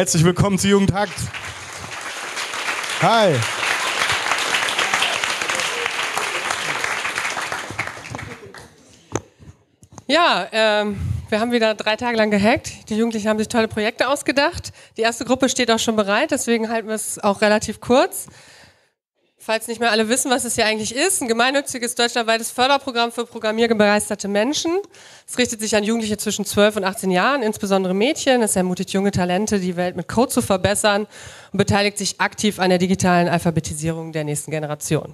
Herzlich willkommen zu Jugendhakt. Hi. Ja, wir haben wieder 3 Tage lang gehackt. Die Jugendlichen haben sich tolle Projekte ausgedacht. Die erste Gruppe steht auch schon bereit, deswegen halten wir es auch relativ kurz. Falls nicht mehr alle wissen, was es hier eigentlich ist, ein gemeinnütziges deutschlandweites Förderprogramm für programmierbegeisterte Menschen. Es richtet sich an Jugendliche zwischen 12 und 18 Jahren, insbesondere Mädchen. Es ermutigt junge Talente, die Welt mit Code zu verbessern und beteiligt sich aktiv an der digitalen Alphabetisierung der nächsten Generation.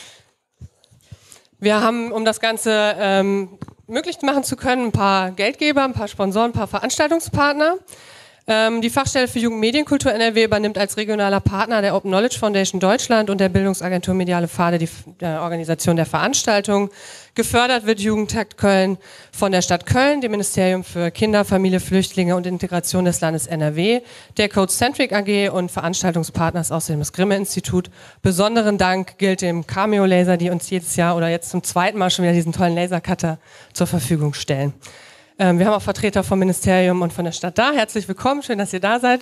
Wir haben, um das Ganze möglich machen zu können, ein paar Geldgeber, ein paar Sponsoren, ein paar Veranstaltungspartner. Die Fachstelle für Jugendmedienkultur NRW übernimmt als regionaler Partner der Open Knowledge Foundation Deutschland und der Bildungsagentur Mediale Pfade die Organisation der Veranstaltung. Gefördert wird Jugendhakt Köln von der Stadt Köln, dem Ministerium für Kinder, Familie, Flüchtlinge und Integration des Landes NRW, der Codecentric AG und Veranstaltungspartner ist außerdem das Grimme-Institut. Besonderen Dank gilt dem Cameo Laser, die uns jedes Jahr oder jetzt zum 2. Mal schon wieder diesen tollen Lasercutter zur Verfügung stellen. Wir haben auch Vertreter vom Ministerium und von der Stadt da. Herzlich willkommen, schön, dass ihr da seid.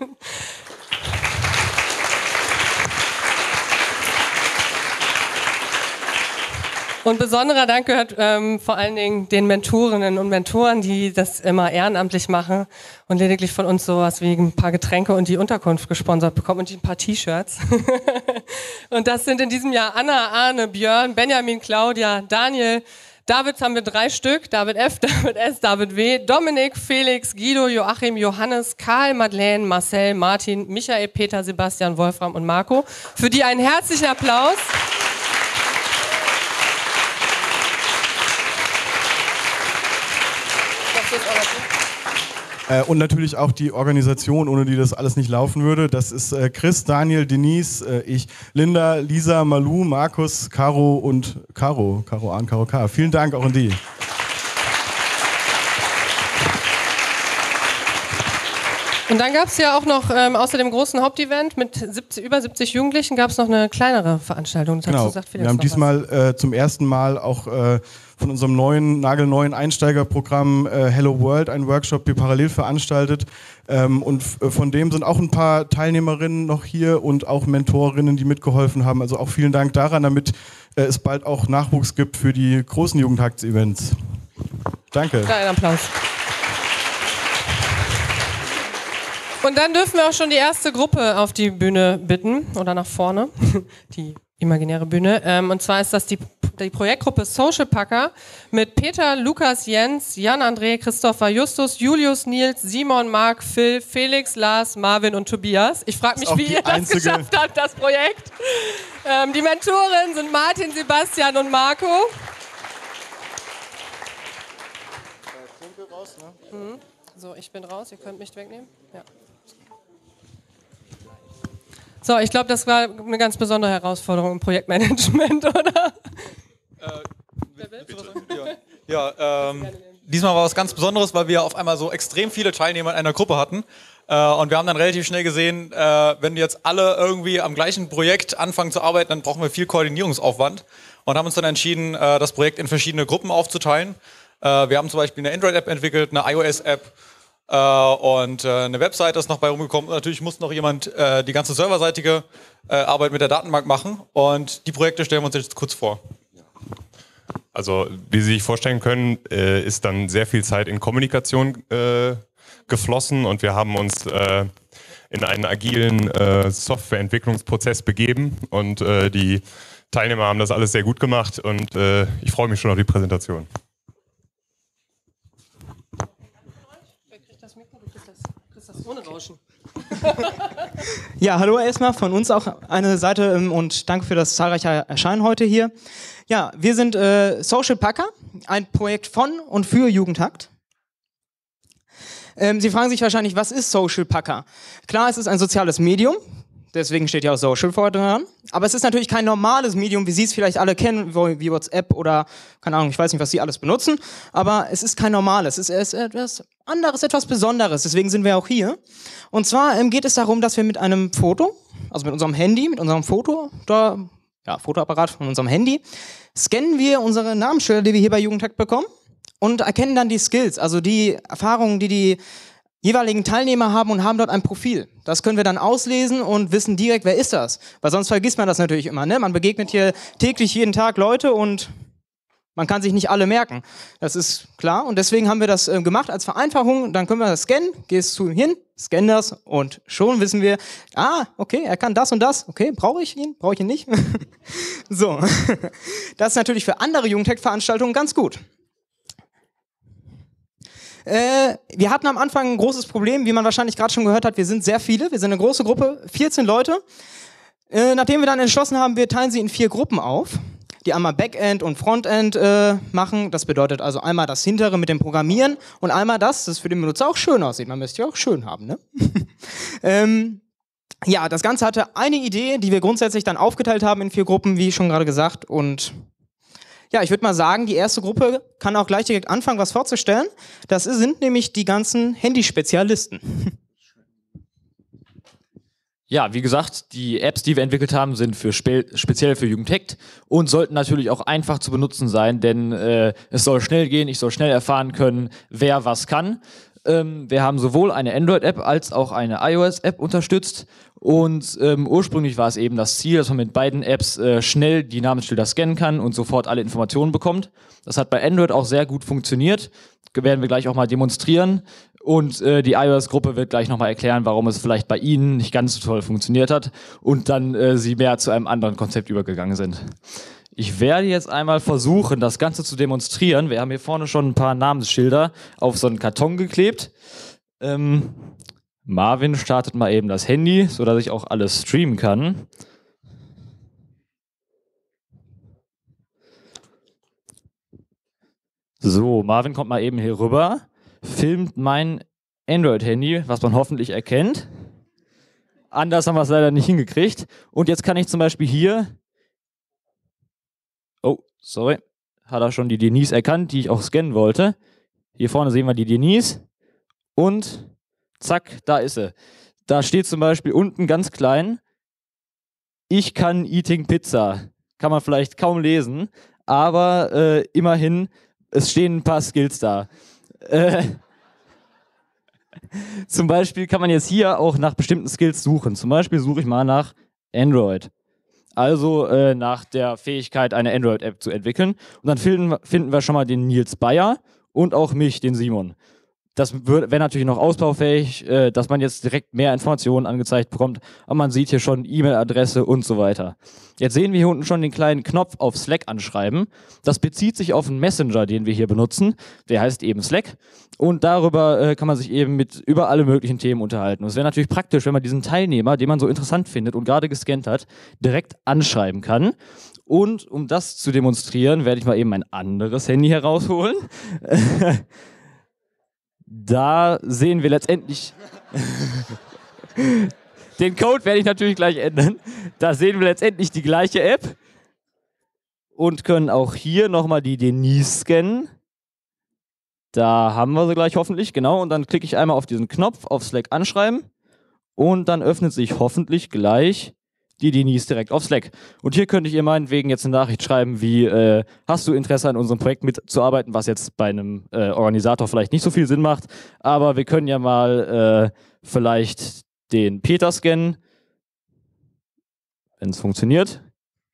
Und besonderer Dank gehört vor allen Dingen den Mentorinnen und Mentoren, die das immer ehrenamtlich machen und lediglich von uns sowas wie ein paar Getränke und die Unterkunft gesponsert bekommen und ein paar T-Shirts. Und das sind in diesem Jahr Anna, Arne, Björn, Benjamin, Claudia, Daniel, David haben wir 3 Stück, David F., David S., David W., Dominik, Felix, Guido, Joachim, Johannes, Karl, Madeleine, Marcel, Martin, Michael, Peter, Sebastian, Wolfram und Marco. Für die einen herzlichen Applaus. Und natürlich auch die Organisation, ohne die das alles nicht laufen würde. Das ist Chris, Daniel, Denise, ich, Linda, Lisa, Malu, Markus, Caro und Caro an, Caro K. Vielen Dank auch an die. Und dann gab es ja auch noch, außer dem großen Hauptevent mit über 70 Jugendlichen, gab es noch eine kleinere Veranstaltung. Das Genau, gesagt, wir haben diesmal zum ersten Mal auch von unserem nagelneuen Einsteigerprogramm Hello World einen Workshop hier parallel veranstaltet. Und von dem sind auch ein paar Teilnehmerinnen noch hier und auch Mentorinnen, die mitgeholfen haben. Also auch vielen Dank daran, damit es bald auch Nachwuchs gibt für die großen Jugendhakt-Events. Danke. Einen Applaus. Und dann dürfen wir auch schon die erste Gruppe auf die Bühne bitten oder nach vorne, die imaginäre Bühne. Und zwar ist das die Projektgruppe Social Packer mit Peter, Lukas, Jens, Jan, André, Christopher, Justus, Julius, Nils, Simon, Marc, Phil, Felix, Lars, Marvin und Tobias. Ich frage mich, wie ihr das geschafft habt, das Projekt. Die Mentoren sind Martin, Sebastian und Marco. Raus, ne? So, ich bin raus, ihr könnt mich wegnehmen. Ja. So, ich glaube, das war eine ganz besondere Herausforderung im Projektmanagement, oder? Diesmal war was ganz Besonderes, weil wir auf einmal so extrem viele Teilnehmer in einer Gruppe hatten. Und wir haben dann relativ schnell gesehen, wenn jetzt alle irgendwie am gleichen Projekt anfangen zu arbeiten, dann brauchen wir viel Koordinierungsaufwand. Und haben uns dann entschieden, das Projekt in verschiedene Gruppen aufzuteilen. Wir haben zum Beispiel eine Android-App entwickelt, eine iOS-App, und eine Webseite ist noch bei rumgekommen. Und natürlich muss noch jemand die ganze serverseitige Arbeit mit der Datenbank machen. Und die Projekte stellen wir uns jetzt kurz vor. Also, wie Sie sich vorstellen können, ist dann sehr viel Zeit in Kommunikation geflossen. Und wir haben uns in einen agilen Softwareentwicklungsprozess begeben. Und die Teilnehmer haben das alles sehr gut gemacht. Und ich freue mich schon auf die Präsentation. Ohne Rauschen. Ja, hallo erstmal von uns auch eine Seite und danke für das zahlreiche Erscheinen heute hier. Ja, wir sind Social Packer, ein Projekt von und für Jugendhakt. Sie fragen sich wahrscheinlich, was ist Social Packer? Klar, es ist ein soziales Medium, deswegen steht ja auch Social vorher dran. Aber es ist natürlich kein normales Medium, wie Sie es vielleicht alle kennen, wie WhatsApp oder, keine Ahnung, ich weiß nicht, was Sie alles benutzen. Aber es ist kein normales, es ist etwas anderes, etwas Besonderes. Deswegen sind wir auch hier. Und zwar geht es darum, dass wir mit einem Foto, also mit unserem Handy, mit unserem Fotoapparat von unserem Handy, scannen wir unsere Namensschilder, die wir hier bei Jugendhakt bekommen und erkennen dann die Skills, also die Erfahrungen, die jeweiligen Teilnehmer haben und haben dort ein Profil. Das können wir dann auslesen und wissen direkt, wer ist das. Weil sonst vergisst man das natürlich immer. Ne? Man begegnet hier täglich jeden Tag Leute und man kann sich nicht alle merken. Das ist klar und deswegen haben wir das gemacht als Vereinfachung. Dann können wir das scannen, gehst zu ihm hin, scannen das und schon wissen wir, okay, er kann das und das. Okay, brauche ich ihn nicht? So, das ist natürlich für andere Jugendtech-Veranstaltungen ganz gut. Wir hatten am Anfang ein großes Problem, wie man wahrscheinlich gerade schon gehört hat. Wir sind sehr viele, wir sind eine große Gruppe, 14 Leute. Nachdem wir dann entschlossen haben, wir teilen sie in 4 Gruppen auf, die einmal Backend und Frontend machen. Das bedeutet also einmal das Hintere mit dem Programmieren und einmal das für den Benutzer auch schön aussieht. Man müsste ja auch schön haben, ne? Ja, das Ganze hatte eine Idee, die wir grundsätzlich dann aufgeteilt haben in 4 Gruppen, wie schon gerade gesagt. Und ja, ich würde mal sagen, die erste Gruppe kann auch gleich direkt anfangen, was vorzustellen. Das sind nämlich die ganzen Handyspezialisten. Ja, wie gesagt, die Apps, die wir entwickelt haben, sind speziell für Jugendtech und sollten natürlich auch einfach zu benutzen sein, denn es soll schnell gehen, ich soll schnell erfahren können, wer was kann. Wir haben sowohl eine Android-App als auch eine iOS-App unterstützt und ursprünglich war es eben das Ziel, dass man mit beiden Apps schnell die Namensschilder scannen kann und sofort alle Informationen bekommt. Das hat bei Android auch sehr gut funktioniert, werden wir gleich auch mal demonstrieren und die iOS-Gruppe wird gleich nochmal erklären, warum es vielleicht bei Ihnen nicht ganz so toll funktioniert hat und dann Sie mehr zu einem anderen Konzept übergegangen sind. Ich werde jetzt einmal versuchen, das Ganze zu demonstrieren. Wir haben hier vorne schon ein paar Namensschilder auf so einen Karton geklebt. Marvin startet mal eben das Handy, sodass ich auch alles streamen kann. So, Marvin kommt mal eben hier rüber, filmt mein Android-Handy, was man hoffentlich erkennt. Anders haben wir es leider nicht hingekriegt. Und jetzt kann ich zum Beispiel hier... Oh, sorry. Hat er schon die Denise erkannt, die ich auch scannen wollte. Hier vorne sehen wir die Denise. Und zack, da ist sie. Da steht zum Beispiel unten ganz klein, ich kann Eating Pizza. Kann man vielleicht kaum lesen, aber immerhin, es stehen ein paar Skills da. Zum Beispiel kann man jetzt hier auch nach bestimmten Skills suchen. Zum Beispiel suche ich mal nach Android. Also nach der Fähigkeit, eine Android-App zu entwickeln. Und dann finden wir schon mal den Nils Bayer und auch mich, den Simon. Das wäre natürlich noch ausbaufähig, dass man jetzt direkt mehr Informationen angezeigt bekommt. Aber man sieht hier schon E-Mail-Adresse und so weiter. Jetzt sehen wir hier unten schon den kleinen Knopf auf Slack anschreiben. Das bezieht sich auf einen Messenger, den wir hier benutzen. Der heißt eben Slack. Und darüber kann man sich eben über alle möglichen Themen unterhalten. Und es wäre natürlich praktisch, wenn man diesen Teilnehmer, den man so interessant findet und gerade gescannt hat, direkt anschreiben kann. Und um das zu demonstrieren, werde ich mal eben ein anderes Handy herausholen. Da sehen wir letztendlich, den Code werde ich natürlich gleich ändern, da sehen wir letztendlich die gleiche App und können auch hier nochmal die Denise scannen. Da haben wir sie gleich hoffentlich, genau, und dann klicke ich einmal auf diesen Knopf, auf Slack anschreiben und dann öffnet sich hoffentlich gleich die Denise direkt auf Slack. Und hier könnte ich ihr meinetwegen jetzt eine Nachricht schreiben wie, hast du Interesse an unserem Projekt mitzuarbeiten, was jetzt bei einem Organisator vielleicht nicht so viel Sinn macht, aber wir können ja mal vielleicht den Peter scannen, wenn es funktioniert.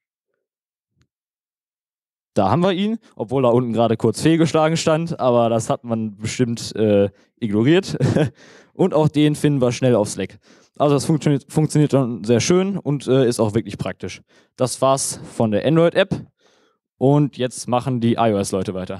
Da haben wir ihn, obwohl da unten gerade kurz fehlgeschlagen stand, aber das hat man bestimmt ignoriert. Und auch den finden wir schnell auf Slack. Also das funktioniert schon sehr schön und ist auch wirklich praktisch. Das war's von der Android-App und jetzt machen die iOS-Leute weiter.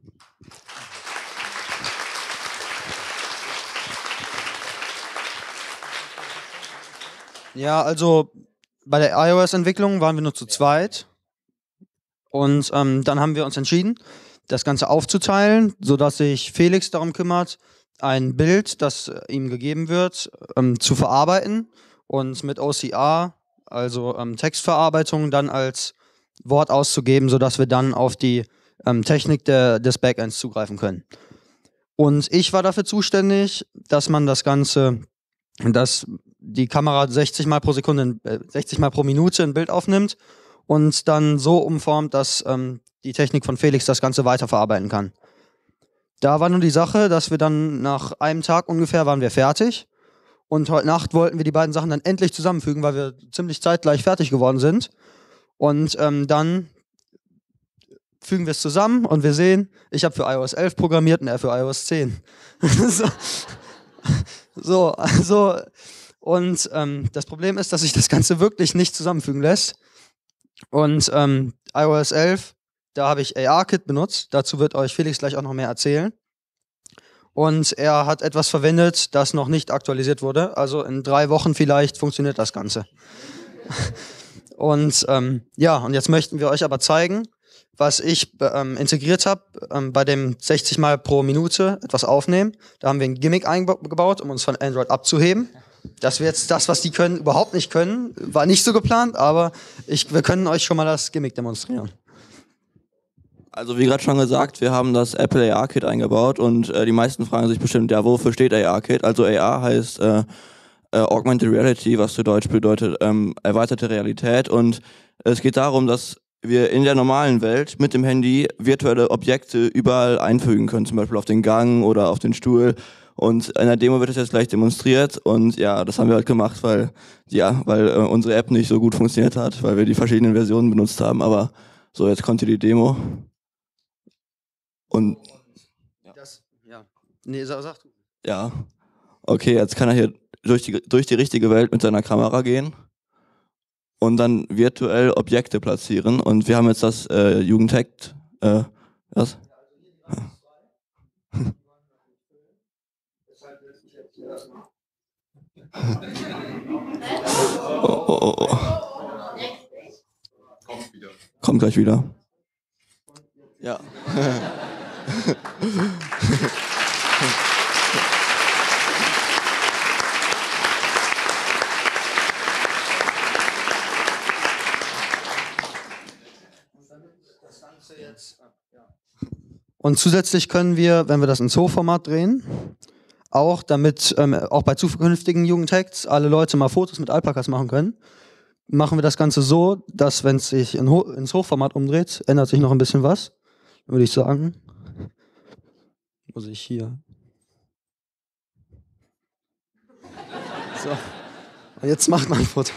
Ja, also bei der iOS-Entwicklung waren wir nur zu zweit und dann haben wir uns entschieden, das Ganze aufzuteilen, sodass sich Felix darum kümmert, ein Bild, das ihm gegeben wird, zu verarbeiten und mit OCR, also Textverarbeitung, dann als Wort auszugeben, sodass wir dann auf die Technik des Backends zugreifen können. Und ich war dafür zuständig, dass man das Ganze, dass die Kamera 60 Mal pro Sekunde, 60 Mal pro Minute ein Bild aufnimmt und dann so umformt, dass die Technik von Felix das Ganze weiterverarbeiten kann. Da war nur die Sache, dass wir dann nach einem Tag ungefähr waren wir fertig. Und heute Nacht wollten wir die beiden Sachen dann endlich zusammenfügen, weil wir ziemlich zeitgleich fertig geworden sind. Und dann fügen wir es zusammen und wir sehen, ich habe für iOS 11 programmiert und er für iOS 10. Und das Problem ist, dass sich das Ganze wirklich nicht zusammenfügen lässt. Und iOS 11, da habe ich ARKit benutzt. Dazu wird euch Felix gleich auch noch mehr erzählen. Und er hat etwas verwendet, das noch nicht aktualisiert wurde. Also in 3 Wochen vielleicht funktioniert das Ganze. Und ja, und jetzt möchten wir euch aber zeigen, was ich integriert habe bei dem 60 Mal pro Minute etwas aufnehmen. Da haben wir ein Gimmick eingebaut, um uns von Android abzuheben. Das wäre jetzt das, was die können, überhaupt nicht können. War nicht so geplant, aber wir können euch schon mal das Gimmick demonstrieren. Also wie gerade schon gesagt, wir haben das Apple AR-Kit eingebaut und die meisten fragen sich bestimmt, ja, wofür steht AR-Kit? Also AR heißt Augmented Reality, was zu Deutsch bedeutet erweiterte Realität, und es geht darum, dass wir in der normalen Welt mit dem Handy virtuelle Objekte überall einfügen können, zum Beispiel auf den Gang oder auf den Stuhl. Und in der Demo wird das jetzt gleich demonstriert und ja, das haben wir halt gemacht, weil unsere App nicht so gut funktioniert hat, weil wir die verschiedenen Versionen benutzt haben. Aber so, jetzt kommt hier die Demo. Und sag du. Ja, okay, jetzt kann er hier durch die richtige Welt mit seiner Kamera gehen und dann virtuell Objekte platzieren. Und wir haben jetzt das Jugendhackt. Was? Oh. Kommt gleich wieder. Ja. Und zusätzlich können wir, wenn wir das ins Hochformat drehen, auch damit auch bei zukünftigen Jugendhacks alle Leute mal Fotos mit Alpakas machen können, machen wir das Ganze so, dass wenn es sich ins Hochformat umdreht, ändert sich noch ein bisschen was, würde ich sagen. Muss ich hier. So. Und jetzt macht man ein Foto.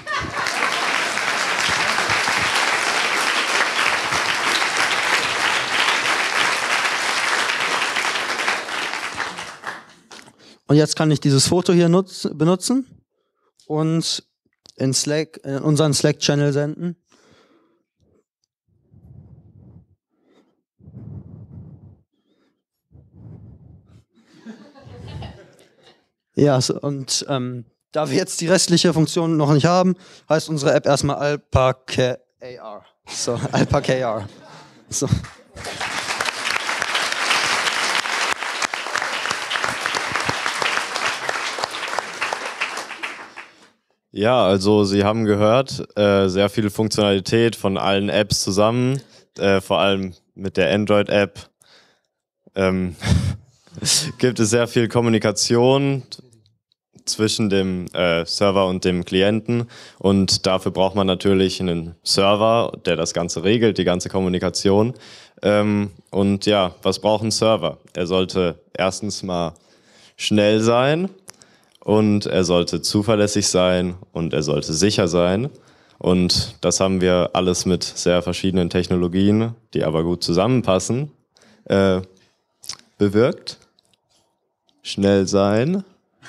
Und jetzt kann ich dieses Foto hier benutzen und in unseren Slack-Channel senden. Ja, und da wir jetzt die restliche Funktion noch nicht haben, heißt unsere App erstmal Alpaca AR. So, Alpaca AR. So. Ja, also Sie haben gehört, sehr viel Funktionalität von allen Apps zusammen, vor allem mit der Android-App gibt es sehr viel Kommunikation zwischen dem Server und dem Klienten, und dafür braucht man natürlich einen Server, der das Ganze regelt, die ganze Kommunikation. Und ja, was braucht ein Server? Er sollte erstens mal schnell sein, und er sollte zuverlässig sein, und er sollte sicher sein. Und das haben wir alles mit sehr verschiedenen Technologien, die aber gut zusammenpassen, bewirkt. Schnell sein.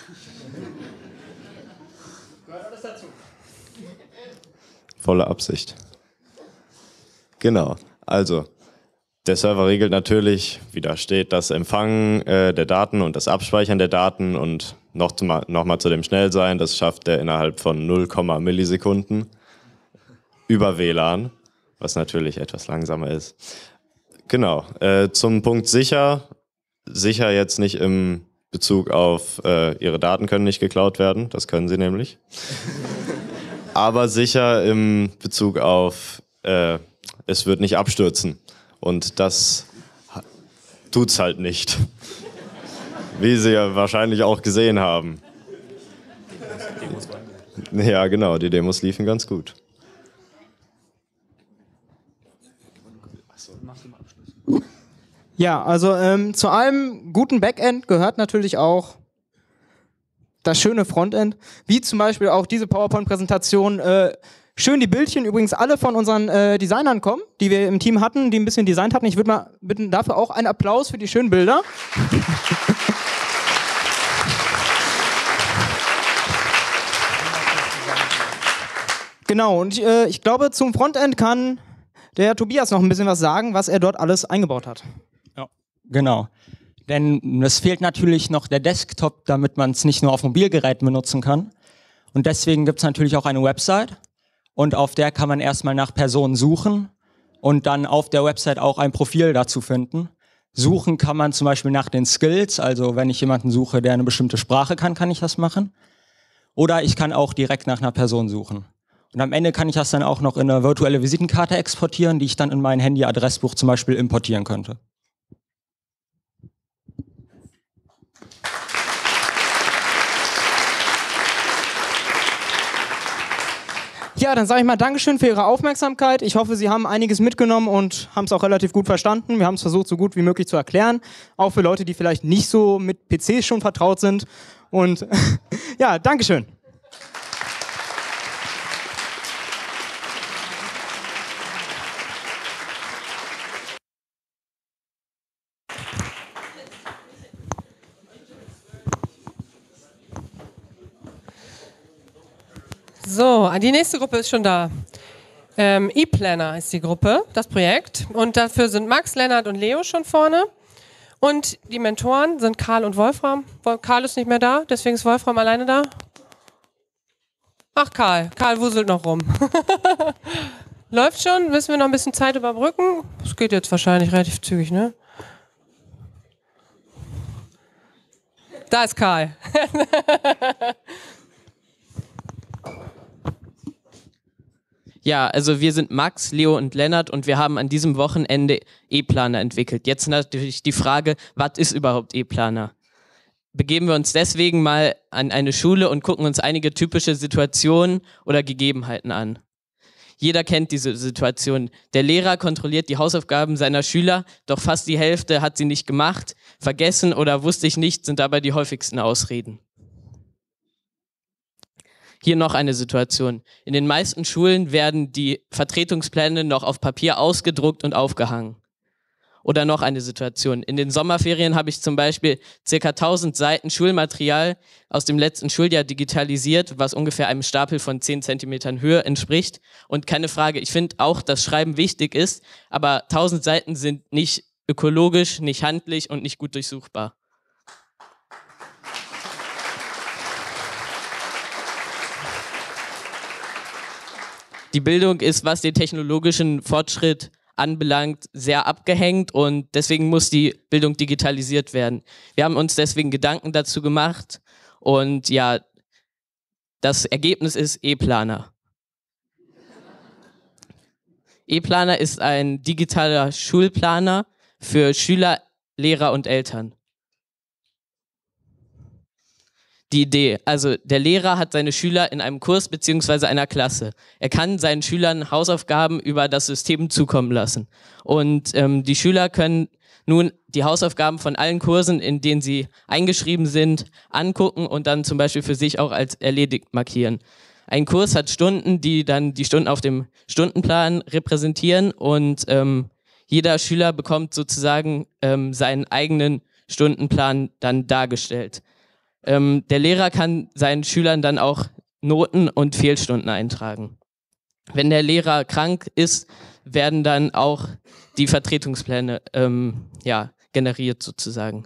Volle Absicht. Genau, also der Server regelt natürlich, wie da steht, das Empfangen der Daten und das Abspeichern der Daten, und nochmal zu dem Schnellsein, das schafft er innerhalb von 0, Millisekunden über WLAN, was natürlich etwas langsamer ist. Genau, zum Punkt sicher. Sicher jetzt nicht im Bezug auf, Ihre Daten können nicht geklaut werden, das können sie nämlich. Aber sicher im Bezug auf, es wird nicht abstürzen. Und das tut's halt nicht. Wie Sie ja wahrscheinlich auch gesehen haben. Ja, genau, die Demos liefen ganz gut. Ja, also zu einem guten Backend gehört natürlich auch das schöne Frontend, wie zum Beispiel auch diese PowerPoint-Präsentation. Schön die Bildchen, übrigens alle von unseren Designern kommen, die wir im Team hatten, die ein bisschen designt hatten. Ich würde mal bitten, dafür auch einen Applaus für die schönen Bilder. Genau, und ich glaube, zum Frontend kann der Tobias noch ein bisschen was sagen, was er dort alles eingebaut hat. Ja, genau. Denn es fehlt natürlich noch der Desktop, damit man es nicht nur auf Mobilgeräten benutzen kann. Und deswegen gibt es natürlich auch eine Website. Und auf der kann man erstmal nach Personen suchen und dann auf der Website auch ein Profil dazu finden. Suchen kann man zum Beispiel nach den Skills, also wenn ich jemanden suche, der eine bestimmte Sprache kann ich das machen. Oder ich kann auch direkt nach einer Person suchen. Und am Ende kann ich das dann auch noch in eine virtuelle Visitenkarte exportieren, die ich dann in mein Handy-Adressbuch zum Beispiel importieren könnte. Ja, dann sage ich mal Dankeschön für Ihre Aufmerksamkeit. Ich hoffe, Sie haben einiges mitgenommen und haben es auch relativ gut verstanden. Wir haben es versucht, so gut wie möglich zu erklären. Auch für Leute, die vielleicht nicht so mit PCs schon vertraut sind. Und ja, Dankeschön. So, die nächste Gruppe ist schon da. ePlanner ist die Gruppe, das Projekt. Und dafür sind Max, Lennart und Leo schon vorne. Und die Mentoren sind Karl und Wolfram. Karl ist nicht mehr da, deswegen ist Wolfram alleine da. Ach, Karl wuselt noch rum. Läuft schon, müssen wir noch ein bisschen Zeit überbrücken. Das geht jetzt wahrscheinlich relativ zügig, ne? Da ist Karl. Ja, also wir sind Max, Leo und Lennart und wir haben an diesem Wochenende ePlanner entwickelt. Jetzt natürlich die Frage, was ist überhaupt ePlanner? Begeben wir uns deswegen mal an eine Schule und gucken uns einige typische Situationen oder Gegebenheiten an. Jeder kennt diese Situation. Der Lehrer kontrolliert die Hausaufgaben seiner Schüler, doch fast die Hälfte hat sie nicht gemacht, vergessen oder wusste ich nicht, sind dabei die häufigsten Ausreden. Hier noch eine Situation. In den meisten Schulen werden die Vertretungspläne noch auf Papier ausgedruckt und aufgehangen. Oder noch eine Situation. In den Sommerferien habe ich zum Beispiel ca. 1000 Seiten Schulmaterial aus dem letzten Schuljahr digitalisiert, was ungefähr einem Stapel von 10 Zentimetern Höhe entspricht. Und keine Frage, ich finde auch, dass Schreiben wichtig ist, aber 1000 Seiten sind nicht ökologisch, nicht handlich und nicht gut durchsuchbar. Die Bildung ist, was den technologischen Fortschritt anbelangt, sehr abgehängt und deswegen muss die Bildung digitalisiert werden. Wir haben uns deswegen Gedanken dazu gemacht und ja, das Ergebnis ist ePlanner. ePlanner ist ein digitaler Schulplaner für Schüler, Lehrer und Eltern. Die Idee, also der Lehrer hat seine Schüler in einem Kurs bzw. einer Klasse. Er kann seinen Schülern Hausaufgaben über das System zukommen lassen. Und die Schüler können nun die Hausaufgaben von allen Kursen, in denen sie eingeschrieben sind, angucken und dann zum Beispiel für sich auch als erledigt markieren. Ein Kurs hat Stunden, die dann die Stunden auf dem Stundenplan repräsentieren und jeder Schüler bekommt sozusagen seinen eigenen Stundenplan dann dargestellt. Der Lehrer kann seinen Schülern dann auch Noten und Fehlstunden eintragen. Wenn der Lehrer krank ist, werden dann auch die Vertretungspläne generiert sozusagen.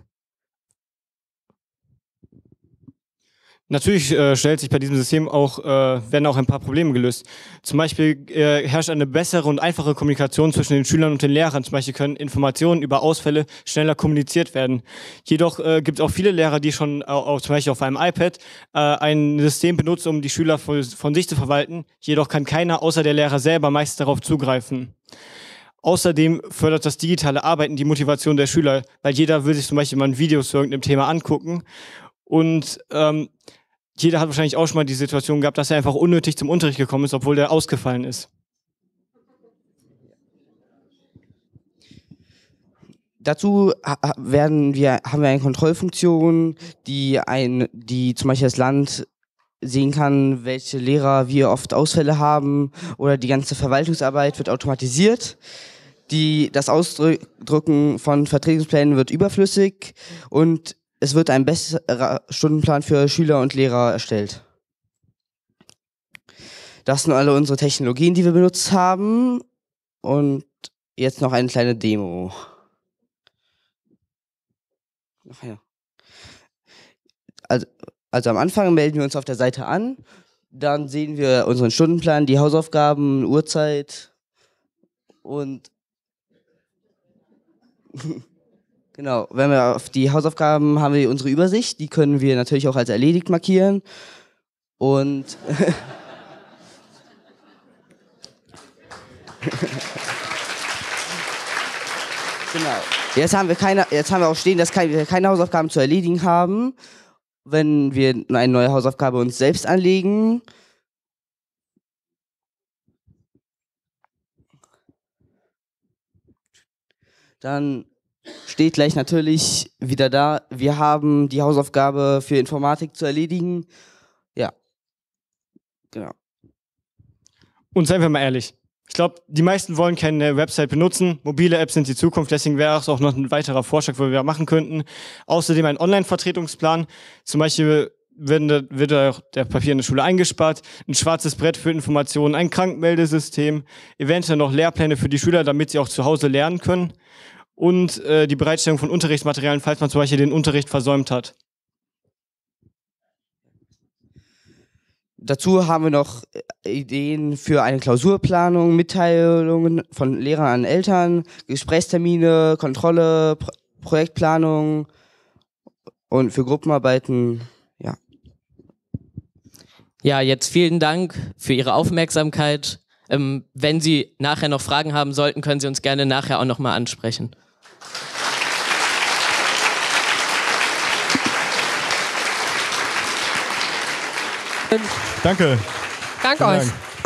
Natürlich stellt sich bei diesem System auch, werden auch ein paar Probleme gelöst. Zum Beispiel herrscht eine bessere und einfache Kommunikation zwischen den Schülern und den Lehrern. Zum Beispiel können Informationen über Ausfälle schneller kommuniziert werden. Jedoch gibt es auch viele Lehrer, die schon zum Beispiel auf einem iPad ein System benutzen, um die Schüler von sich zu verwalten. Jedoch kann keiner außer der Lehrer selber meist darauf zugreifen. Außerdem fördert das digitale Arbeiten die Motivation der Schüler, weil jeder will sich zum Beispiel mal ein Video zu irgendeinem Thema angucken und jeder hat wahrscheinlich auch schon mal die Situation gehabt, dass er einfach unnötig zum Unterricht gekommen ist, obwohl der ausgefallen ist. Dazu haben wir eine Kontrollfunktion, die zum Beispiel das Land sehen kann, welche Lehrer wie oft Ausfälle haben, oder die ganze Verwaltungsarbeit wird automatisiert. Das Ausdrücken von Vertretungsplänen wird überflüssig und es wird ein besserer Stundenplan für Schüler und Lehrer erstellt. Das sind alle unsere Technologien, die wir benutzt haben. Und jetzt noch eine kleine Demo. Ach ja. Also am Anfang melden wir uns auf der Seite an. Dann sehen wir unseren Stundenplan, die Hausaufgaben, Uhrzeit und genau, wenn wir auf die Hausaufgaben haben wir unsere Übersicht, die können wir natürlich auch als erledigt markieren und genau. Jetzt haben wir auch stehen, dass wir keine Hausaufgaben zu erledigen haben. Wenn wir eine neue Hausaufgabe uns selbst anlegen, dann steht gleich natürlich wieder da, wir haben die Hausaufgabe für Informatik zu erledigen. Ja, genau. Und seien wir mal ehrlich, ich glaube, die meisten wollen keine Website benutzen. Mobile Apps sind die Zukunft, deswegen wäre es auch noch ein weiterer Vorschlag, wo wir machen könnten. Außerdem ein Online-Vertretungsplan. Zum Beispiel wird auch der Papier in der Schule eingespart, ein schwarzes Brett für Informationen, ein Krankmeldesystem, eventuell noch Lehrpläne für die Schüler, damit sie auch zu Hause lernen können und die Bereitstellung von Unterrichtsmaterialien, falls man zum Beispiel den Unterricht versäumt hat. Dazu haben wir noch Ideen für eine Klausurplanung, Mitteilungen von Lehrern an Eltern, Gesprächstermine, Kontrolle, Projektplanung und für Gruppenarbeiten, ja. Ja, jetzt vielen Dank für Ihre Aufmerksamkeit. Wenn Sie nachher noch Fragen haben sollten, können Sie uns gerne nachher auch nochmal ansprechen. Danke. Danke euch.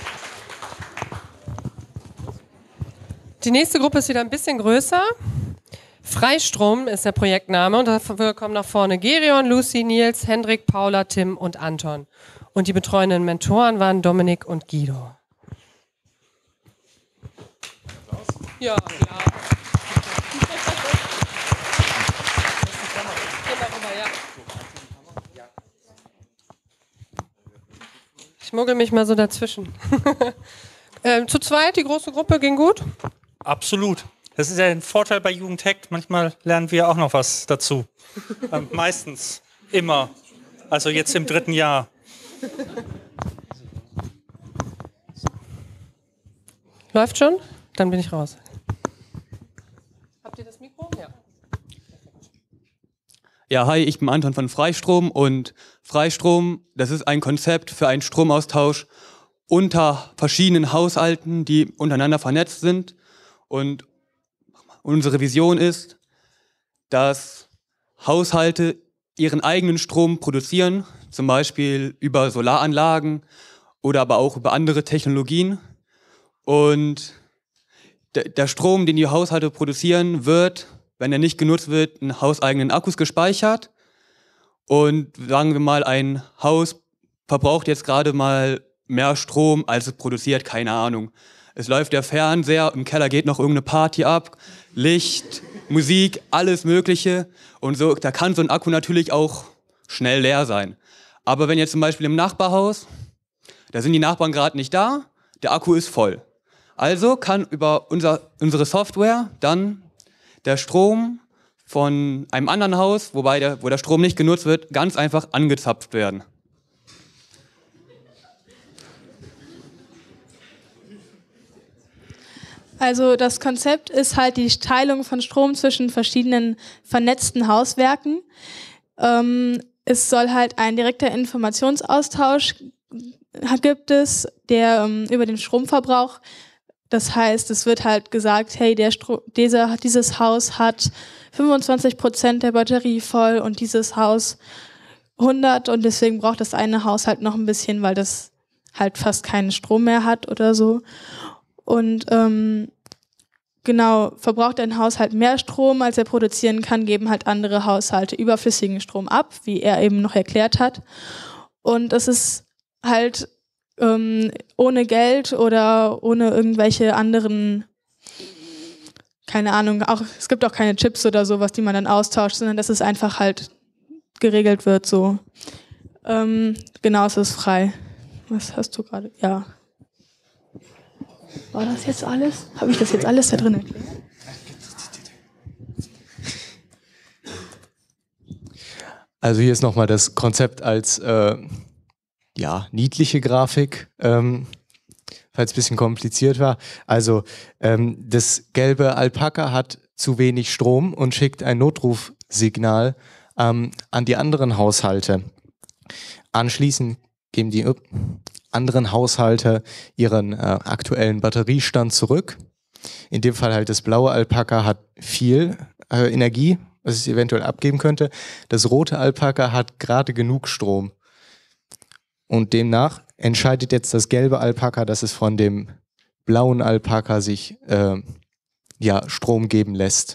Die nächste Gruppe ist wieder ein bisschen größer. Freistrom ist der Projektname und dafür kommen nach vorne Gerion, Lucy, Nils, Hendrik, Paula, Tim und Anton. Und die betreuenden Mentoren waren Dominik und Guido. Ja, klar. Ich muggel mich mal so dazwischen. Zu zweit, die große Gruppe, ging gut? Absolut. Das ist ja ein Vorteil bei Jugendhackt. Manchmal lernen wir auch noch was dazu. Meistens. Immer. Also jetzt im 3. Jahr. Läuft schon? Dann bin ich raus. Habt ihr das Mikro? Ja. Ja, hi, ich bin Anton von Freistrom und Freistrom, das ist ein Konzept für einen Stromaustausch unter verschiedenen Haushalten, die untereinander vernetzt sind. Und unsere Vision ist, dass Haushalte ihren eigenen Strom produzieren, zum Beispiel über Solaranlagen oder aber auch über andere Technologien. Und der Strom, den die Haushalte produzieren, wird, wenn er nicht genutzt wird, in hauseigenen Akkus gespeichert. Und sagen wir mal, ein Haus verbraucht jetzt gerade mal mehr Strom, als es produziert, keine Ahnung. Es läuft der Fernseher, im Keller geht noch irgendeine Party ab, Licht, Musik, alles Mögliche. Und so, da kann so ein Akku natürlich auch schnell leer sein. Aber wenn jetzt zum Beispiel im Nachbarhaus, da sind die Nachbarn gerade nicht da, der Akku ist voll. Also kann über unsere Software dann der Strom von einem anderen Haus, wo der Strom nicht genutzt wird, ganz einfach angezapft werden. Also das Konzept ist halt die Teilung von Strom zwischen verschiedenen vernetzten Hauswerken. Es soll halt ein direkter Informationsaustausch gibt es, der über den Stromverbrauch. Das heißt, es wird halt gesagt, hey, dieses Haus hat 25% der Batterie voll und dieses Haus 100 und deswegen braucht das eine Haus halt noch ein bisschen, weil das halt fast keinen Strom mehr hat oder so. Und genau, verbraucht ein Haushalt mehr Strom, als er produzieren kann, geben halt andere Haushalte überflüssigen Strom ab, wie er eben noch erklärt hat. Und es ist halt ohne Geld oder ohne irgendwelche anderen, keine Ahnung, auch, es gibt auch keine Chips oder sowas, die man dann austauscht, sondern dass es einfach halt geregelt wird so. Genau, es ist frei. Was hast du gerade? Ja. War das jetzt alles? Habe ich das jetzt alles da drin erklärt? Also hier ist nochmal das Konzept als niedliche Grafik, falls es ein bisschen kompliziert war. Also das gelbe Alpaka hat zu wenig Strom und schickt ein Notrufsignal an die anderen Haushalte. Anschließend geben die anderen Haushalte ihren aktuellen Batteriestand zurück. In dem Fall halt das blaue Alpaka hat viel Energie, was es eventuell abgeben könnte. Das rote Alpaka hat gerade genug Strom. Und demnach entscheidet jetzt das gelbe Alpaka, dass es von dem blauen Alpaka sich Strom geben lässt.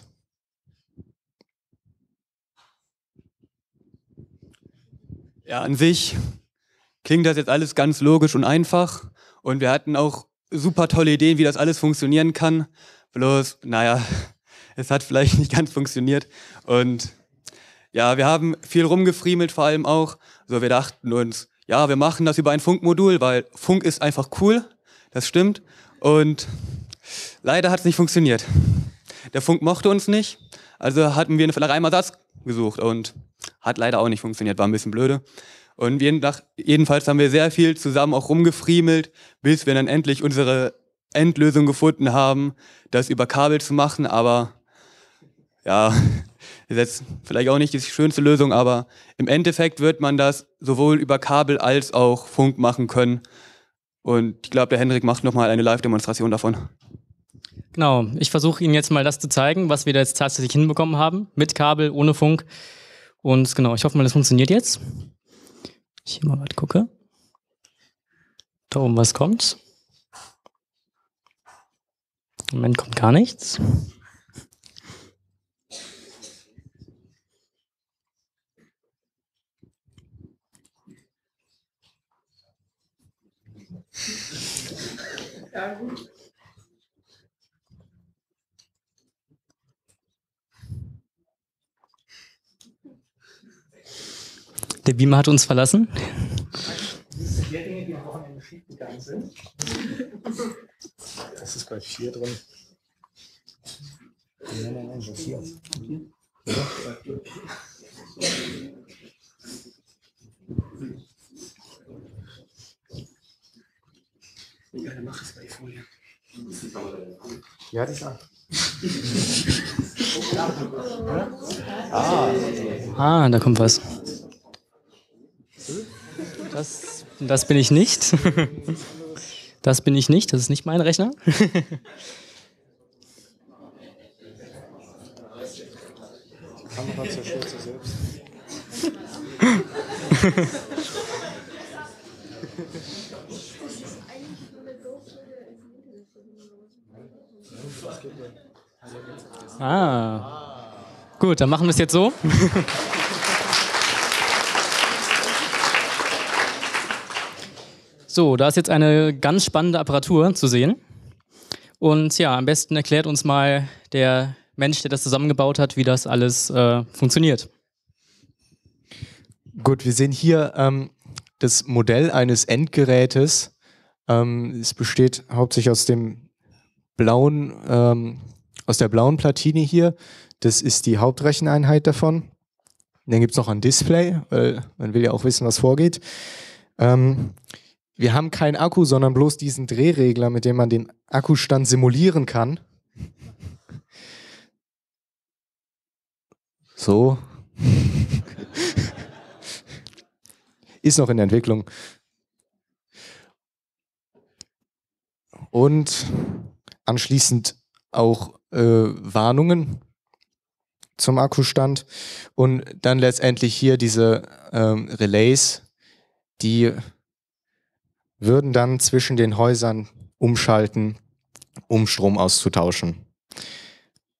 Ja, an sich klingt das jetzt alles ganz logisch und einfach. Und wir hatten auch super tolle Ideen, wie das alles funktionieren kann. Bloß, naja, es hat vielleicht nicht ganz funktioniert. Und ja, wir haben viel rumgefriemelt, vor allem auch. So, wir dachten uns, ja, wir machen das über ein Funkmodul, weil Funk ist einfach cool. Das stimmt. Und leider hat es nicht funktioniert. Der Funk mochte uns nicht. Also hatten wir nach einem Ersatz gesucht und hat leider auch nicht funktioniert, war ein bisschen blöde. Und jedenfalls haben wir sehr viel zusammen auch rumgefriemelt, bis wir dann endlich unsere Endlösung gefunden haben, das über Kabel zu machen. Aber ja, ist jetzt vielleicht auch nicht die schönste Lösung, aber im Endeffekt wird man das sowohl über Kabel als auch Funk machen können. Und ich glaube, der Hendrik macht nochmal eine Live-Demonstration davon. Genau, ich versuche Ihnen jetzt mal das zu zeigen, was wir da jetzt tatsächlich hinbekommen haben, mit Kabel, ohne Funk. Und genau, ich hoffe mal, das funktioniert jetzt. Ich hier mal was gucke. Da oben was kommt. Im Moment kommt gar nichts. Ja, gut. Der Beamer hat uns verlassen. Die Dinge, die am Wochenende schief gegangen sind. Das ist bei 4 drin. Nein, bei 4. Ja, dann mach es bei Folie. Ja, die ist an. Da kommt was. Das bin ich nicht. Das bin ich nicht, das ist nicht mein Rechner. Die Kamera zerstört sich selbst. Gut, dann machen wir es jetzt so. So, da ist jetzt eine ganz spannende Apparatur zu sehen. Und ja, am besten erklärt uns mal der Mensch, der das zusammengebaut hat, wie das alles funktioniert. Gut, wir sehen hier das Modell eines Endgerätes. Es besteht hauptsächlich aus dem aus der blauen Platine hier. Das ist die Hauptrecheneinheit davon. Dann gibt es noch ein Display, weil man will ja auch wissen, was vorgeht. Wir haben keinen Akku, sondern bloß diesen Drehregler, mit dem man den Akkustand simulieren kann. So. Ist noch in der Entwicklung. Und anschließend auch Warnungen zum Akkustand und dann letztendlich hier diese Relays, die würden dann zwischen den Häusern umschalten, um Strom auszutauschen.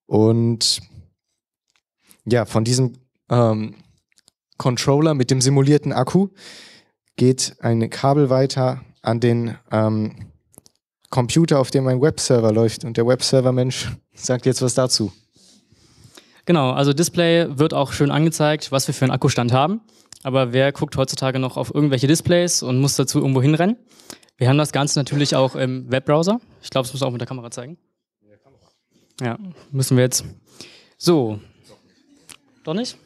Und ja, von diesem Controller mit dem simulierten Akku geht ein Kabel weiter an den Computer, auf dem ein Webserver läuft. Und der Webserver-Mensch sagt jetzt was dazu. Genau, also Display wird auch schön angezeigt, was wir für einen Akkustand haben. Aber wer guckt heutzutage noch auf irgendwelche Displays und muss dazu irgendwo hinrennen? Wir haben das Ganze natürlich auch im Webbrowser. Ich glaube, das muss auch mit der Kamera zeigen. Ja, müssen wir jetzt. So. Doch nicht?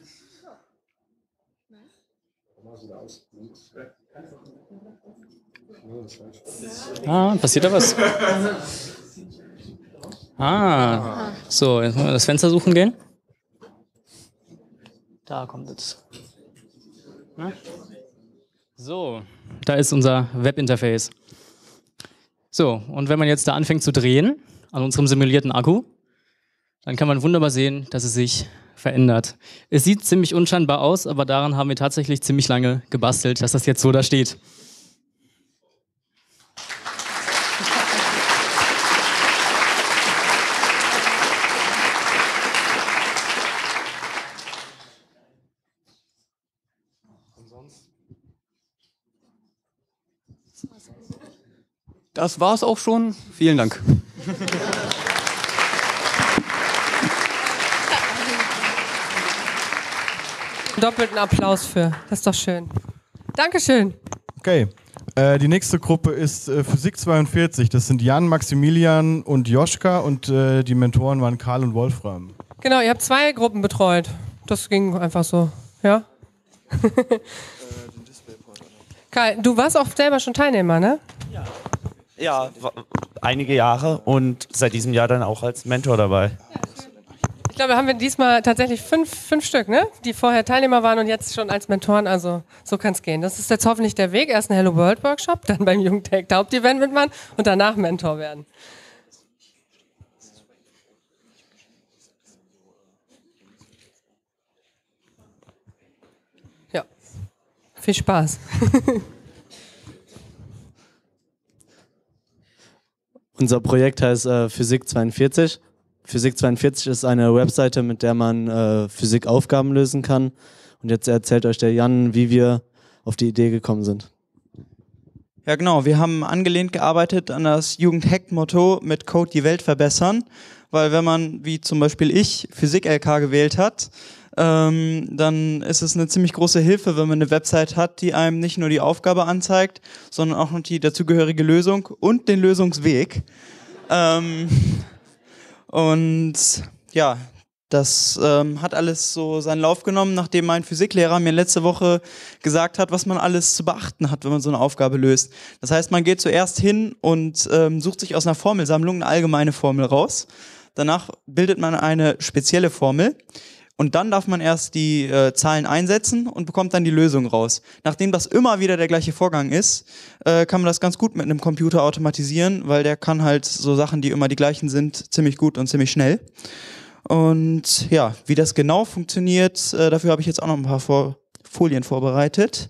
Ah, passiert da was? So, jetzt müssen wir das Fenster suchen gehen. Da kommt es. So, da ist unser Webinterface. So, und wenn man jetzt da anfängt zu drehen, an unserem simulierten Akku, dann kann man wunderbar sehen, dass es sich verändert. Es sieht ziemlich unscheinbar aus, aber daran haben wir tatsächlich ziemlich lange gebastelt, dass das jetzt so da steht. Das war's auch schon. Vielen Dank. Doppelten Applaus für. Das ist doch schön. Dankeschön. Okay. Die nächste Gruppe ist Physik 42. Das sind Jan, Maximilian und Joschka und die Mentoren waren Karl und Wolfram. Genau, ihr habt 2 Gruppen betreut. Das ging einfach so. Ja? Karl, du warst auch selber schon Teilnehmer, ne? Ja, einige Jahre und seit diesem Jahr dann auch als Mentor dabei. Ich glaube, haben wir diesmal tatsächlich 5 Stück, ne? Die vorher Teilnehmer waren und jetzt schon als Mentoren. Also so kann es gehen. Das ist jetzt hoffentlich der Weg. Erst ein Hello World Workshop, dann beim Jugendtech Hauptevent mitmachen und danach Mentor werden. Ja, viel Spaß. Unser Projekt heißt Physik 42. Physik 42 ist eine Webseite, mit der man Physikaufgaben lösen kann. Und jetzt erzählt euch der Jan, wie wir auf die Idee gekommen sind. Ja genau, wir haben angelehnt gearbeitet an das Jugend-Hack-Motto mit Code die Welt verbessern. Weil wenn man, wie zum Beispiel ich, Physik-LK gewählt hat, dann ist es eine ziemlich große Hilfe, wenn man eine Website hat, die einem nicht nur die Aufgabe anzeigt, sondern auch noch die dazugehörige Lösung und den Lösungsweg. Und ja, das hat alles so seinen Lauf genommen, nachdem mein Physiklehrer mir letzte Woche gesagt hat, was man alles zu beachten hat, wenn man so eine Aufgabe löst. Das heißt, man geht zuerst hin und sucht sich aus einer Formelsammlung eine allgemeine Formel raus. Danach bildet man eine spezielle Formel. Und dann darf man erst die Zahlen einsetzen und bekommt dann die Lösung raus. Nachdem das immer wieder der gleiche Vorgang ist, kann man das ganz gut mit einem Computer automatisieren, weil der kann halt so Sachen, die immer die gleichen sind, ziemlich gut und ziemlich schnell. Und ja, wie das genau funktioniert, dafür habe ich jetzt auch noch ein paar Folien vorbereitet.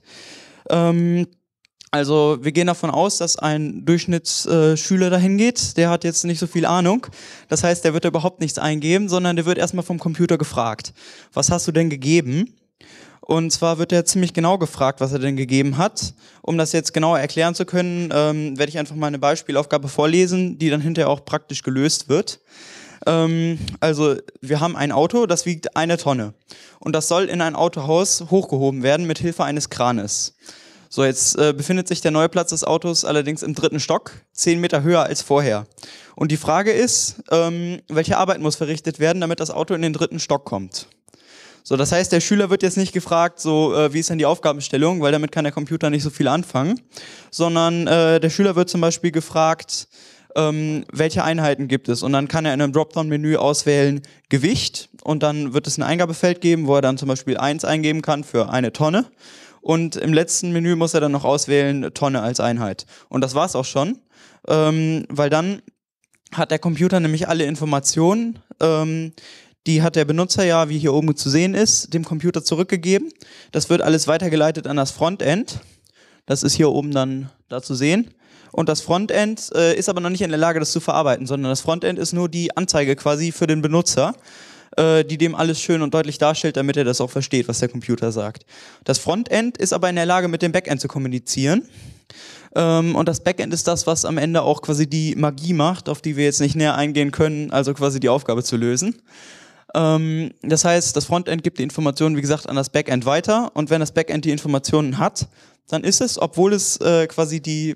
Also wir gehen davon aus, dass ein Durchschnittsschüler dahin geht, der hat jetzt nicht so viel Ahnung. Das heißt, der wird überhaupt nichts eingeben, sondern der wird erstmal vom Computer gefragt. Was hast du denn gegeben? Und zwar wird er ziemlich genau gefragt, was er denn gegeben hat. Um das jetzt genauer erklären zu können, werde ich einfach mal eine Beispielaufgabe vorlesen, die dann hinterher auch praktisch gelöst wird. Also wir haben ein Auto, das wiegt 1 Tonne. Und das soll in ein Autohaus hochgehoben werden mit Hilfe eines Kranes. So, jetzt befindet sich der neue Platz des Autos allerdings im 3. Stock, 10 Meter höher als vorher. Und die Frage ist, welche Arbeit muss verrichtet werden, damit das Auto in den 3. Stock kommt? So, das heißt, der Schüler wird jetzt nicht gefragt, so wie ist denn die Aufgabenstellung, weil damit kann der Computer nicht so viel anfangen, sondern der Schüler wird zum Beispiel gefragt, welche Einheiten gibt es? Und dann kann er in einem Dropdown-Menü auswählen Gewicht und dann wird es ein Eingabefeld geben, wo er dann zum Beispiel 1 eingeben kann für 1 Tonne. Und im letzten Menü muss er dann noch auswählen Tonne als Einheit. Und das war's auch schon, weil dann hat der Computer nämlich alle Informationen, die hat der Benutzer ja, wie hier oben zu sehen ist, dem Computer zurückgegeben. Das wird alles weitergeleitet an das Frontend. Das ist hier oben dann da zu sehen. Und das Frontend ist aber noch nicht in der Lage, das zu verarbeiten, sondern das Frontend ist nur die Anzeige quasi für den Benutzer, die dem alles schön und deutlich darstellt, damit er das auch versteht, was der Computer sagt. Das Frontend ist aber in der Lage, mit dem Backend zu kommunizieren. Und das Backend ist das, was am Ende auch quasi die Magie macht, auf die wir jetzt nicht näher eingehen können, also quasi die Aufgabe zu lösen. Das heißt, das Frontend gibt die Informationen, wie gesagt, an das Backend weiter. Und wenn das Backend die Informationen hat, dann ist es, obwohl es quasi die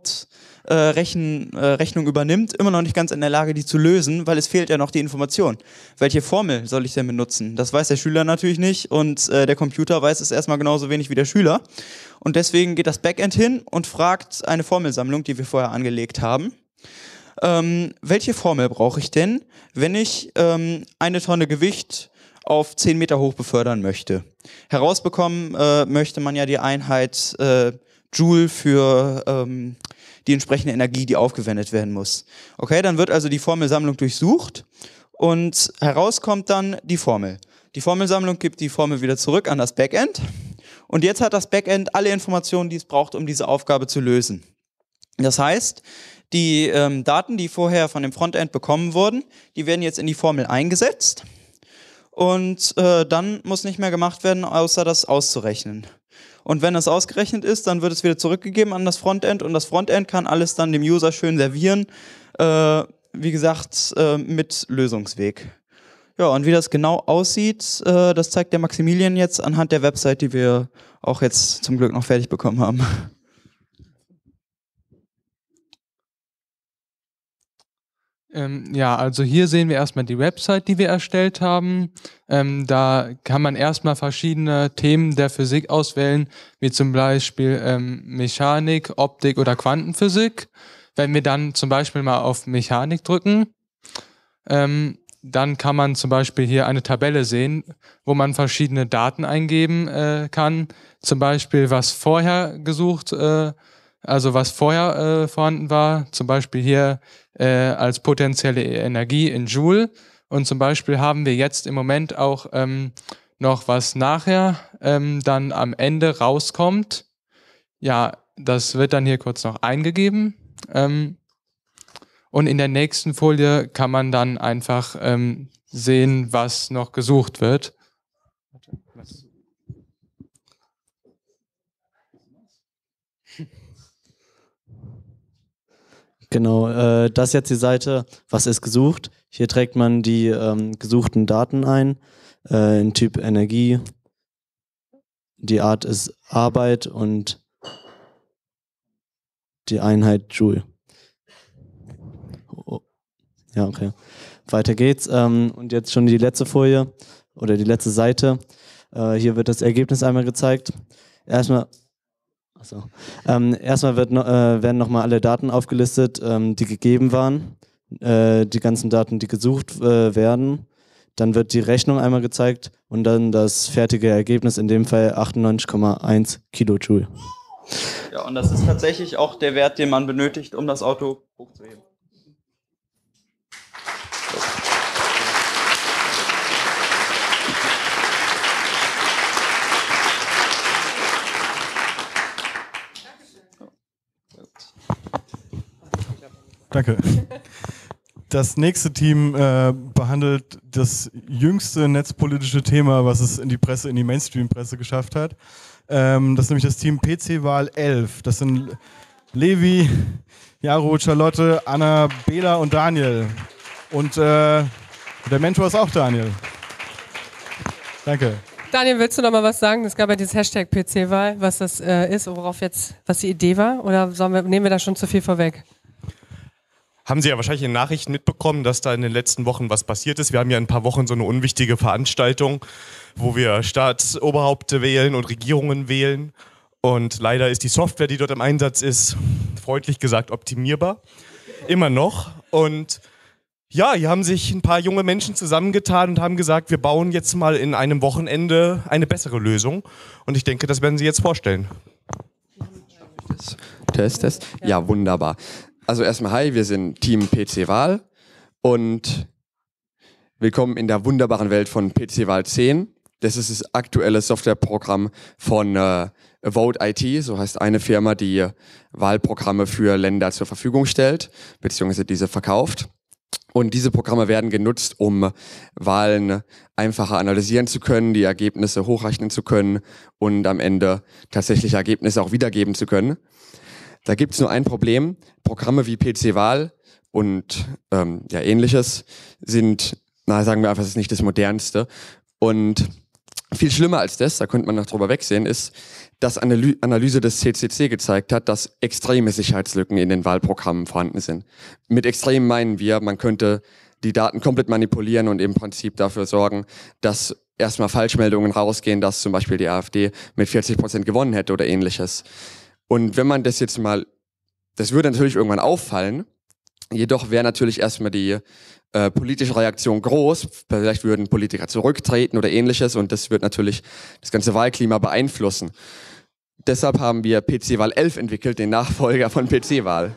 Rechnung übernimmt, immer noch nicht ganz in der Lage, die zu lösen, weil es fehlt ja noch die Information. Welche Formel soll ich denn benutzen? Das weiß der Schüler natürlich nicht und der Computer weiß es erstmal genauso wenig wie der Schüler. Und deswegen geht das Backend hin und fragt eine Formelsammlung, die wir vorher angelegt haben. Welche Formel brauche ich denn, wenn ich eine Tonne Gewicht auf 10 Meter hoch befördern möchte? Herausbekommen möchte man ja die Einheit Joule für die entsprechende Energie, die aufgewendet werden muss. Okay, dann wird also die Formelsammlung durchsucht und herauskommt dann die Formel. Die Formelsammlung gibt die Formel wieder zurück an das Backend und jetzt hat das Backend alle Informationen, die es braucht, um diese Aufgabe zu lösen. Das heißt, die Daten, die vorher von dem Frontend bekommen wurden, die werden jetzt in die Formel eingesetzt und dann muss nicht mehr gemacht werden, außer das auszurechnen. Und wenn das ausgerechnet ist, dann wird es wieder zurückgegeben an das Frontend und das Frontend kann alles dann dem User schön servieren, wie gesagt, mit Lösungsweg. Ja, und wie das genau aussieht, das zeigt der Maximilian jetzt anhand der Website, die wir auch jetzt zum Glück noch fertig bekommen haben. Ja, also hier sehen wir erstmal die Website, die wir erstellt haben. Da kann man erstmal verschiedene Themen der Physik auswählen, wie zum Beispiel Mechanik, Optik oder Quantenphysik. Wenn wir dann zum Beispiel mal auf Mechanik drücken, dann kann man zum Beispiel hier eine Tabelle sehen, wo man verschiedene Daten eingeben kann. Zum Beispiel, was vorher gesucht, also was vorher vorhanden war, zum Beispiel hier als potenzielle Energie in Joule. Und zum Beispiel haben wir jetzt im Moment auch noch, was nachher dann am Ende rauskommt. Ja, das wird dann hier kurz noch eingegeben. Und in der nächsten Folie kann man dann einfach sehen, was noch gesucht wird. Genau, das ist jetzt die Seite, was ist gesucht. Hier trägt man die gesuchten Daten ein, in Typ Energie, die Art ist Arbeit und die Einheit Joule. Oh. Ja, okay. Weiter geht's. Und jetzt schon die letzte Folie oder die letzte Seite. Hier wird das Ergebnis einmal gezeigt. Erstmal werden nochmal alle Daten aufgelistet, die gegeben waren, die ganzen Daten, die gesucht werden. Dann wird die Rechnung einmal gezeigt und dann das fertige Ergebnis, in dem Fall 98,1 Kilojoule. Ja, und das ist tatsächlich auch der Wert, den man benötigt, um das Auto hochzuheben. Danke. Das nächste Team behandelt das jüngste netzpolitische Thema, was es in die Presse, in die Mainstream-Presse geschafft hat. Das ist nämlich das Team PC-Wahl 11. Das sind Levi, Jaro, Charlotte, Anna, Bela und Daniel. Und der Mentor ist auch Daniel. Danke. Daniel, willst du noch mal was sagen? Es gab ja dieses Hashtag PC-Wahl, was das ist, was die Idee war? Oder nehmen wir da schon zu viel vorweg? Haben Sie ja wahrscheinlich in den Nachrichten mitbekommen, dass da in den letzten Wochen was passiert ist. Wir haben ja in ein paar Wochen so eine unwichtige Veranstaltung, wo wir Staatsoberhaupte wählen und Regierungen wählen. Und leider ist die Software, die dort im Einsatz ist, freundlich gesagt optimierbar. Immer noch. Und ja, hier haben sich ein paar junge Menschen zusammengetan und haben gesagt, wir bauen jetzt mal in einem Wochenende eine bessere Lösung. Und ich denke, das werden Sie jetzt vorstellen. Test. Ja, wunderbar. Also erstmal hi, wir sind Team PC-Wahl und willkommen in der wunderbaren Welt von PC-Wahl 10. Das ist das aktuelle Softwareprogramm von Vote IT, so heißt eine Firma, die Wahlprogramme für Länder zur Verfügung stellt, beziehungsweise diese verkauft. Und diese Programme werden genutzt, um Wahlen einfacher analysieren zu können, die Ergebnisse hochrechnen zu können und am Ende tatsächliche Ergebnisse auch wiedergeben zu können. Da gibt es nur ein Problem. Programme wie PC-Wahl und Ähnliches sind, sagen wir einfach, es ist nicht das Modernste. Und viel schlimmer als das, da könnte man noch drüber wegsehen, ist, dass Analyse des CCC gezeigt hat, dass extreme Sicherheitslücken in den Wahlprogrammen vorhanden sind. Mit extrem meinen wir, man könnte die Daten komplett manipulieren und im Prinzip dafür sorgen, dass erstmal Falschmeldungen rausgehen, dass zum Beispiel die AfD mit 40% gewonnen hätte oder Ähnliches. Und wenn man das jetzt mal, das würde natürlich irgendwann auffallen, jedoch wäre natürlich erstmal die politische Reaktion groß, vielleicht würden Politiker zurücktreten oder Ähnliches und das wird natürlich das ganze Wahlklima beeinflussen. Deshalb haben wir PC-Wahl 11 entwickelt, den Nachfolger von PC-Wahl.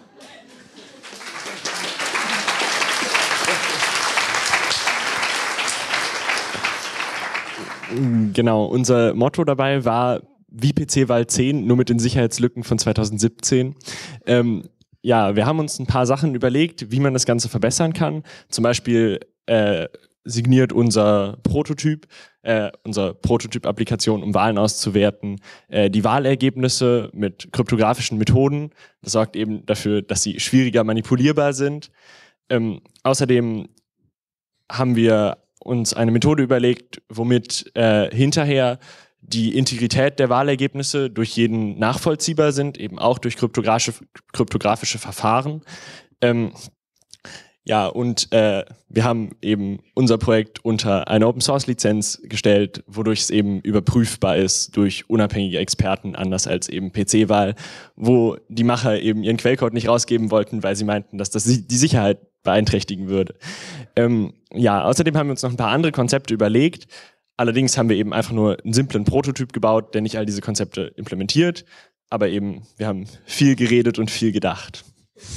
Genau, unser Motto dabei war wie PC-Wahl 10, nur mit den Sicherheitslücken von 2017. Ja, wir haben uns ein paar Sachen überlegt, wie man das Ganze verbessern kann. Zum Beispiel signiert unser Prototyp-Applikation, um Wahlen auszuwerten, die Wahlergebnisse mit kryptografischen Methoden. Das sorgt eben dafür, dass sie schwieriger manipulierbar sind. Außerdem haben wir uns eine Methode überlegt, womit hinterher die Integrität der Wahlergebnisse durch jeden nachvollziehbar sind, eben auch durch kryptografische Verfahren. Wir haben eben unser Projekt unter eine Open-Source-Lizenz gestellt, wodurch es eben überprüfbar ist durch unabhängige Experten, anders als eben PC-Wahl, wo die Macher eben ihren Quellcode nicht rausgeben wollten, weil sie meinten, dass das die Sicherheit beeinträchtigen würde. Außerdem haben wir uns noch ein paar andere Konzepte überlegt. Allerdings haben wir eben einfach nur einen simplen Prototyp gebaut, der nicht all diese Konzepte implementiert. Aber eben, wir haben viel geredet und viel gedacht.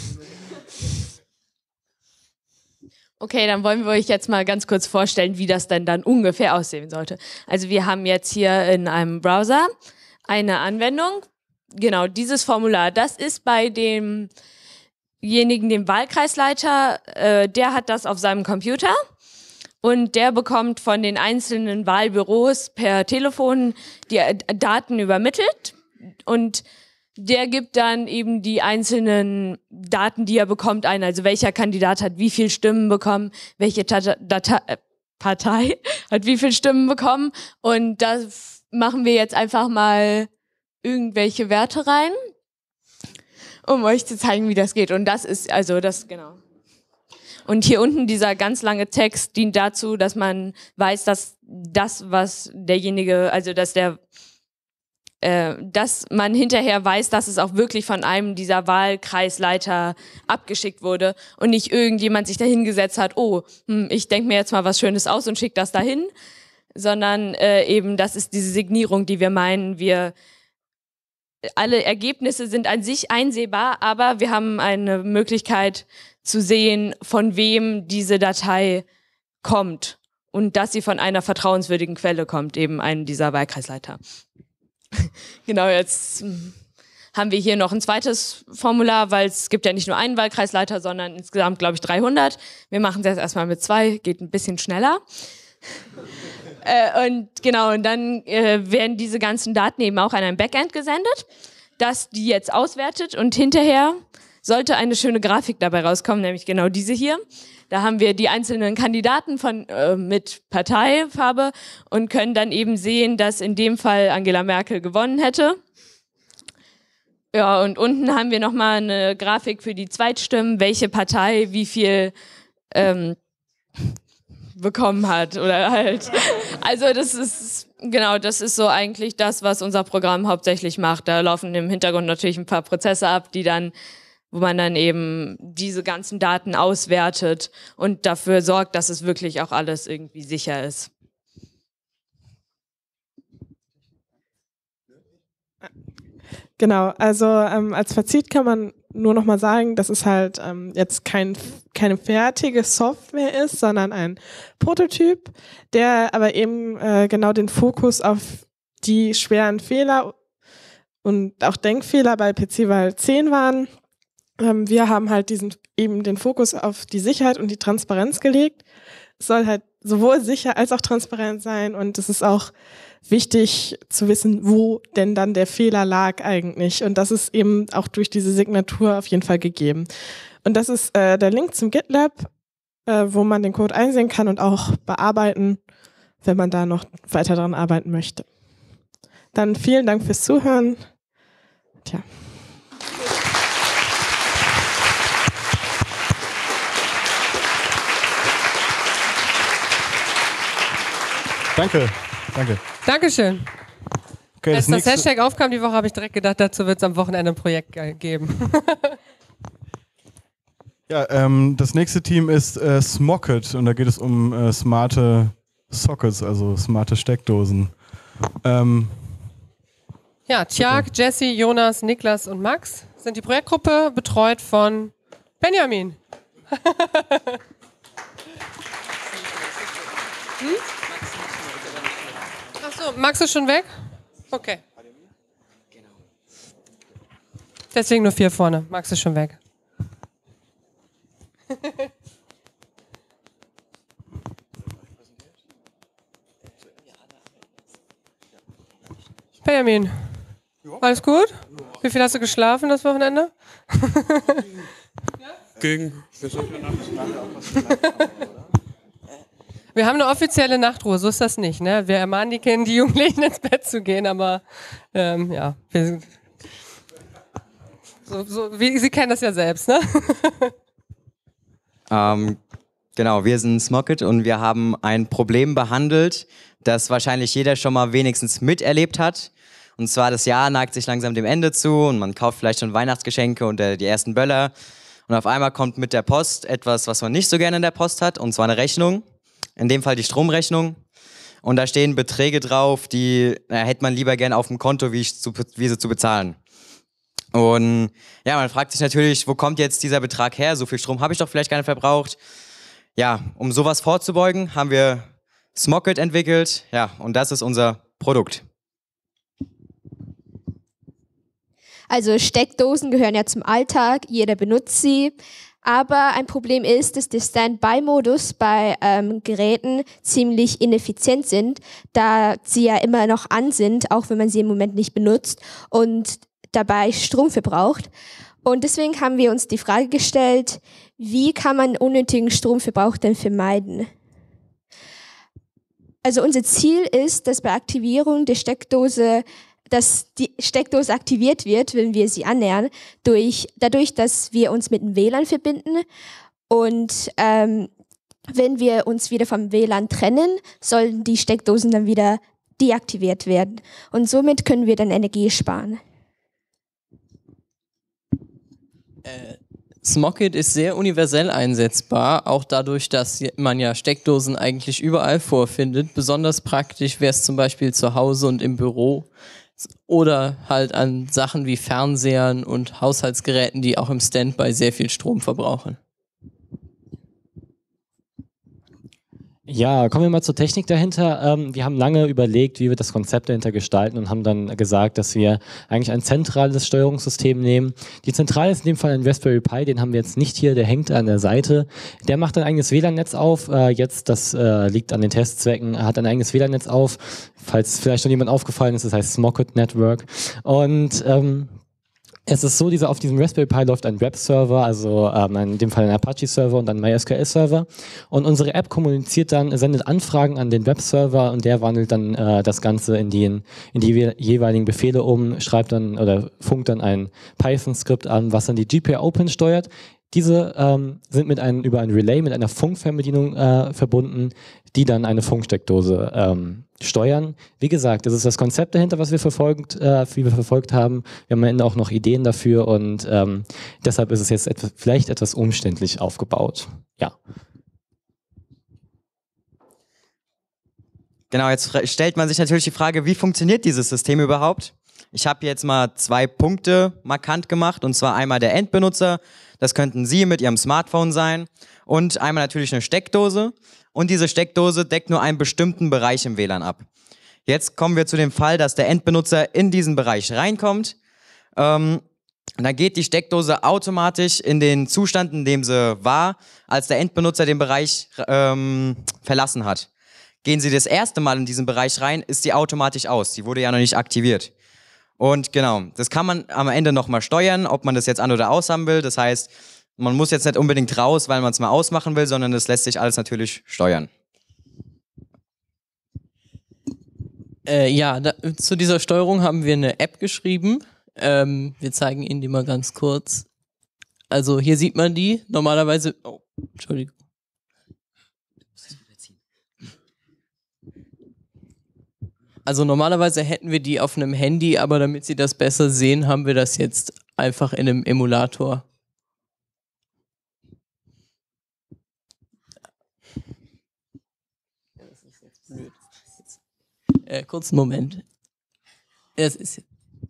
Okay, dann wollen wir euch jetzt mal ganz kurz vorstellen, wie das denn dann ungefähr aussehen sollte. Also wir haben jetzt hier in einem Browser eine Anwendung. Genau, dieses Formular, das ist bei demjenigen, dem Wahlkreisleiter, der hat das auf seinem Computer. Und der bekommt von den einzelnen Wahlbüros per Telefon die Daten übermittelt und der gibt dann eben die einzelnen Daten, die er bekommt, ein. Also welcher Kandidat hat wie viele Stimmen bekommen, welche Partei hat wie viele Stimmen bekommen und da machen wir jetzt einfach mal irgendwelche Werte rein, um euch zu zeigen, wie das geht. Und das ist, genau. Und hier unten dieser ganz lange Text dient dazu, dass man weiß, dass das, was derjenige, also dass man hinterher weiß, dass es auch wirklich von einem dieser Wahlkreisleiter abgeschickt wurde und nicht irgendjemand sich dahin gesetzt hat, ich denke mir jetzt mal was Schönes aus und schicke das dahin, sondern eben das ist diese Signierung, die wir meinen, alle Ergebnisse sind an sich einsehbar, aber wir haben eine Möglichkeit zu sehen, von wem diese Datei kommt und dass sie von einer vertrauenswürdigen Quelle kommt, eben einen dieser Wahlkreisleiter. Genau, jetzt haben wir hier noch ein zweites Formular, weil es gibt ja nicht nur einen Wahlkreisleiter, sondern insgesamt, glaube ich, 300. Wir machen es jetzt erstmal mit 2, geht ein bisschen schneller. Und dann werden diese ganzen Daten eben auch an ein Backend gesendet, das die jetzt auswertet und hinterher sollte eine schöne Grafik dabei rauskommen, nämlich genau diese hier. Da haben wir die einzelnen Kandidaten mit Parteifarbe und können dann eben sehen, dass in dem Fall Angela Merkel gewonnen hätte. Ja, und unten haben wir nochmal eine Grafik für die Zweitstimmen, welche Partei wie viel bekommen hat oder halt. Also das ist so eigentlich das, was unser Programm hauptsächlich macht. Da laufen im Hintergrund natürlich ein paar Prozesse ab, wo man dann eben diese ganzen Daten auswertet und dafür sorgt, dass es wirklich auch alles irgendwie sicher ist. Genau, also als Fazit kann man nur noch mal sagen, dass es halt jetzt keine fertige Software ist, sondern ein Prototyp, der aber eben genau den Fokus auf die schweren Fehler und auch Denkfehler bei PC-Wahl 10 waren. Wir haben halt eben den Fokus auf die Sicherheit und die Transparenz gelegt. Es soll halt sowohl sicher als auch transparent sein und es ist auch wichtig zu wissen, wo denn dann der Fehler lag eigentlich. Und das ist eben auch durch diese Signatur auf jeden Fall gegeben. Und das ist der Link zum GitLab, wo man den Code einsehen kann und auch bearbeiten, wenn man da noch weiter daran arbeiten möchte. Dann vielen Dank fürs Zuhören. Tja. Danke. Dankeschön. Okay, Als das Hashtag aufkam die Woche, habe ich direkt gedacht, dazu wird es am Wochenende ein Projekt geben. Ja, das nächste Team ist Smocket und da geht es um smarte Sockets, also smarte Steckdosen. Ja, Tjag, Jesse, Jonas, Niklas und Max sind die Projektgruppe, betreut von Benjamin. Achso, Max ist schon weg? Okay. Deswegen nur 4 vorne. Max ist schon weg. Benjamin, alles gut? Wie viel hast du geschlafen das Wochenende? Wir haben eine offizielle Nachtruhe, so ist das nicht. Ne? Wir ermahnen die Jugendlichen ins Bett zu gehen, aber ja, Sie kennen das ja selbst, ne? Genau, wir sind Smocket und wir haben ein Problem behandelt, das wahrscheinlich jeder schon mal wenigstens miterlebt hat. Und zwar, das Jahr neigt sich langsam dem Ende zu und man kauft vielleicht schon Weihnachtsgeschenke und die ersten Böller. Und auf einmal kommt mit der Post etwas, was man nicht so gerne in der Post hat, und zwar eine Rechnung. In dem Fall die Stromrechnung. Und da stehen Beträge drauf, die hätte man lieber gerne auf dem Konto, wie sie zu bezahlen. Und ja, man fragt sich natürlich, wo kommt jetzt dieser Betrag her? So viel Strom habe ich doch vielleicht gar nicht verbraucht. Ja, um sowas vorzubeugen, haben wir Smocket entwickelt. Ja, und das ist unser Produkt. Also Steckdosen gehören ja zum Alltag, jeder benutzt sie. Aber ein Problem ist, dass der Standby-Modus bei Geräten ziemlich ineffizient sind, da sie ja immer noch an sind, auch wenn man sie im Moment nicht benutzt und dabei Strom verbraucht. Und deswegen haben wir uns die Frage gestellt, wie kann man unnötigen Stromverbrauch denn vermeiden? Also unser Ziel ist, dass bei Aktivierung der Steckdose, dass die Steckdose aktiviert wird, wenn wir sie annähern, dadurch, dass wir uns mit dem WLAN verbinden. Und wenn wir uns wieder vom WLAN trennen, sollen die Steckdosen dann wieder deaktiviert werden. Und somit können wir dann Energie sparen. Smocket ist sehr universell einsetzbar, auch dadurch, dass man ja Steckdosen eigentlich überall vorfindet. Besonders praktisch wäre es zum Beispiel zu Hause und im Büro oder halt an Sachen wie Fernsehern und Haushaltsgeräten, die auch im Standby sehr viel Strom verbrauchen. Ja, kommen wir mal zur Technik dahinter. Wir haben lange überlegt, wie wir das Konzept dahinter gestalten und haben dann gesagt, dass wir eigentlich ein zentrales Steuerungssystem nehmen. Die Zentrale ist in dem Fall ein Raspberry Pi, den haben wir jetzt nicht hier, der hängt an der Seite. Der macht ein eigenes WLAN-Netz auf. Das liegt an den Testzwecken, hat ein eigenes WLAN-Netz auf. Falls vielleicht schon jemand aufgefallen ist, das heißt Smocket Network. Und es ist so, auf diesem Raspberry Pi läuft ein Web-Server, also in dem Fall ein Apache-Server und ein MySQL-Server. Und unsere App kommuniziert dann, sendet Anfragen an den Web-Server und der wandelt dann das Ganze in die jeweiligen Befehle um, schreibt dann oder funkt dann ein Python-Skript an, was dann die GPIO Open steuert. Diese sind über ein Relay mit einer Funkfernbedienung verbunden, die dann eine Funksteckdose steuern. Wie gesagt, das ist das Konzept dahinter, was wir verfolgt haben. Wir haben am Ende auch noch Ideen dafür und deshalb ist es jetzt vielleicht etwas umständlich aufgebaut. Ja. Genau, jetzt stellt man sich natürlich die Frage, wie funktioniert dieses System überhaupt? Ich habe jetzt mal 2 Punkte markant gemacht, und zwar einmal der Endbenutzer, das könnten Sie mit Ihrem Smartphone sein, und einmal natürlich eine Steckdose, und diese Steckdose deckt nur einen bestimmten Bereich im WLAN ab. Jetzt kommen wir zu dem Fall, dass der Endbenutzer in diesen Bereich reinkommt. Dann geht die Steckdose automatisch in den Zustand, in dem sie war, als der Endbenutzer den Bereich verlassen hat. Gehen Sie das erste Mal in diesen Bereich rein, ist die automatisch aus. Die wurde ja noch nicht aktiviert. Und genau, das kann man am Ende nochmal steuern, ob man das jetzt an- oder aus haben will. Das heißt, man muss jetzt nicht unbedingt raus, weil man es mal ausmachen will, sondern das lässt sich alles natürlich steuern. Zu dieser Steuerung haben wir eine App geschrieben. Wir zeigen Ihnen die mal ganz kurz. Also hier sieht man die. Normalerweise... Oh, Entschuldigung. Also normalerweise hätten wir die auf einem Handy, aber damit Sie das besser sehen, haben wir das jetzt einfach in einem Emulator. Das ist jetzt blöd. Kurzen Moment. Es ist...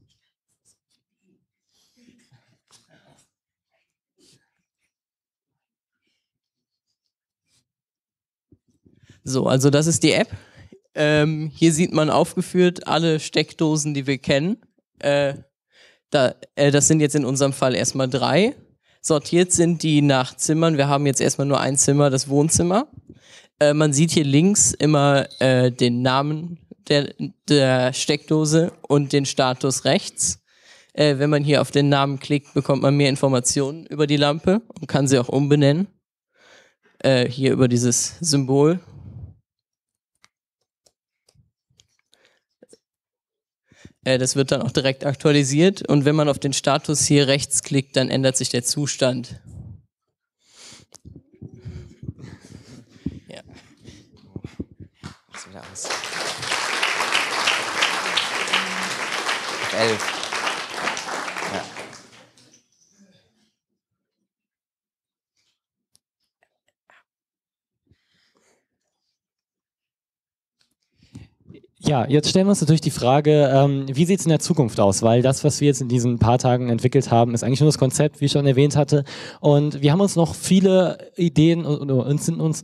So, also das ist die App. Hier sieht man aufgeführt alle Steckdosen, die wir kennen. Das sind jetzt in unserem Fall erstmal 3. Sortiert sind die nach Zimmern. Wir haben jetzt erstmal nur ein Zimmer, das Wohnzimmer. Man sieht hier links immer den Namen der Steckdose und den Status rechts. Wenn man hier auf den Namen klickt, bekommt man mehr Informationen über die Lampe und kann sie auch umbenennen. Hier über dieses Symbol. Das wird dann auch direkt aktualisiert und wenn man auf den Status hier rechts klickt, dann ändert sich der Zustand. Ja. Wieder aus. 11. Ja. Ja, jetzt stellen wir uns natürlich die Frage, wie sieht es in der Zukunft aus? Weil das, was wir jetzt in diesen paar Tagen entwickelt haben, ist eigentlich nur das Konzept, wie ich schon erwähnt hatte. Und wir haben uns noch viele Ideen, uns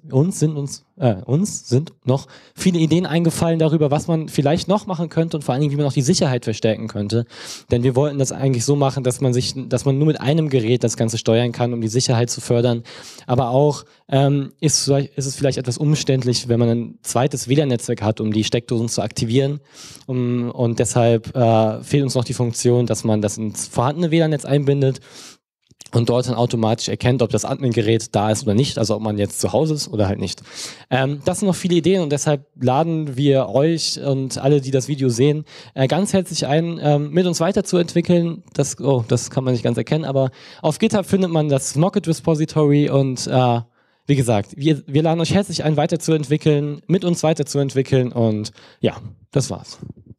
sind noch viele Ideen eingefallen darüber, was man vielleicht noch machen könnte und vor allen Dingen, wie man auch die Sicherheit verstärken könnte. Denn wir wollten das eigentlich so machen, dass man nur mit einem Gerät das Ganze steuern kann, um die Sicherheit zu fördern. Aber auch ist es vielleicht etwas umständlich, wenn man ein zweites WLAN-Netzwerk hat, um die Steckdosen zu aktivieren. Und deshalb fehlt uns noch die Funktion, dass man das ins vorhandene WLAN-Netz einbindet und dort dann automatisch erkennt, ob das Admin-Gerät da ist oder nicht, also ob man jetzt zu Hause ist oder halt nicht. Das sind noch viele Ideen und deshalb laden wir euch und alle, die das Video sehen, ganz herzlich ein, mit uns weiterzuentwickeln. Das kann man nicht ganz erkennen, aber auf GitHub findet man das Smocket Repository und wie gesagt, wir laden euch herzlich ein, weiterzuentwickeln, mit uns weiterzuentwickeln und ja, das war's.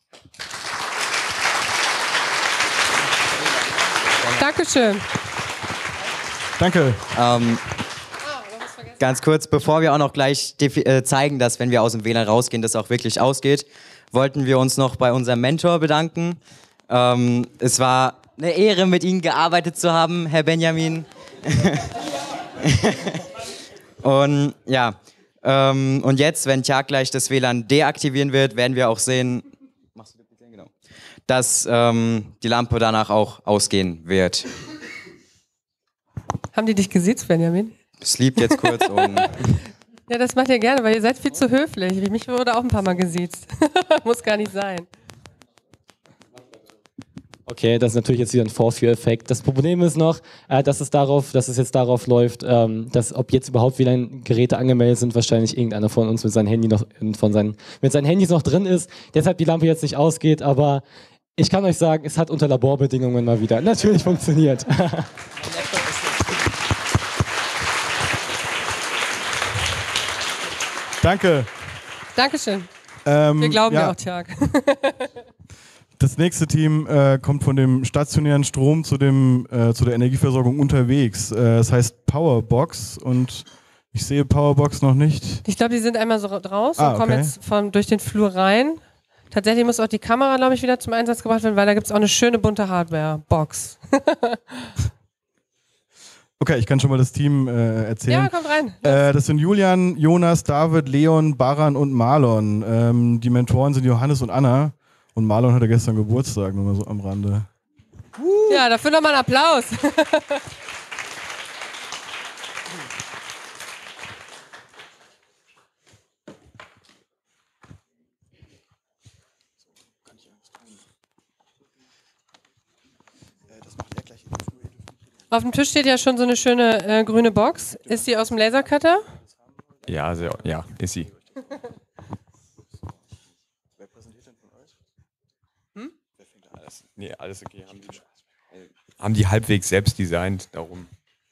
Dankeschön. Danke. Ganz kurz, bevor wir auch noch gleich zeigen, dass, wenn wir aus dem WLAN rausgehen, das auch wirklich ausgeht, wollten wir uns noch bei unserem Mentor bedanken. Es war eine Ehre, mit Ihnen gearbeitet zu haben, Herr Benjamin. Und ja, und jetzt, wenn Tjag gleich das WLAN deaktivieren wird, werden wir auch sehen, dass die Lampe danach auch ausgehen wird. Haben die dich gesiezt, Benjamin? Es liebt jetzt kurz und... Ja, das macht ihr gerne, weil ihr seid viel zu höflich. Mich wurde auch ein paar Mal gesiezt. Muss gar nicht sein. Okay, das ist natürlich jetzt wieder ein Vorführeffekt. Das Problem ist noch, dass es jetzt darauf läuft, dass ob jetzt überhaupt wieder Geräte angemeldet sind, wahrscheinlich irgendeiner von uns mit seinem Handy mit seinen Handys noch drin ist. Deshalb die Lampe jetzt nicht ausgeht, aber ich kann euch sagen, es hat unter Laborbedingungen mal wieder natürlich funktioniert. Danke. Dankeschön. Wir glauben dir auch, Tjag. Das nächste Team kommt von dem stationären Strom zu der Energieversorgung unterwegs. Das heißt Powerbox und ich sehe Powerbox noch nicht. Ich glaube, die sind einmal so raus und kommen jetzt durch den Flur rein. Tatsächlich muss auch die Kamera, glaube ich, wieder zum Einsatz gebracht werden, weil da gibt es auch eine schöne bunte Hardware-Box. Okay, ich kann schon mal das Team erzählen. Ja, kommt rein. Das sind Julian, Jonas, David, Leon, Baran und Marlon. Die Mentoren sind Johannes und Anna. Und Marlon hatte gestern Geburtstag, nur mal so am Rande. Ja, dafür nochmal einen Applaus. Auf dem Tisch steht ja schon so eine schöne grüne Box. Ist die aus dem Lasercutter? Ja, ist sie. Wer präsentiert denn von euch? Wer fängt an? Nee, alles okay. Haben die halbwegs selbst designt, darum.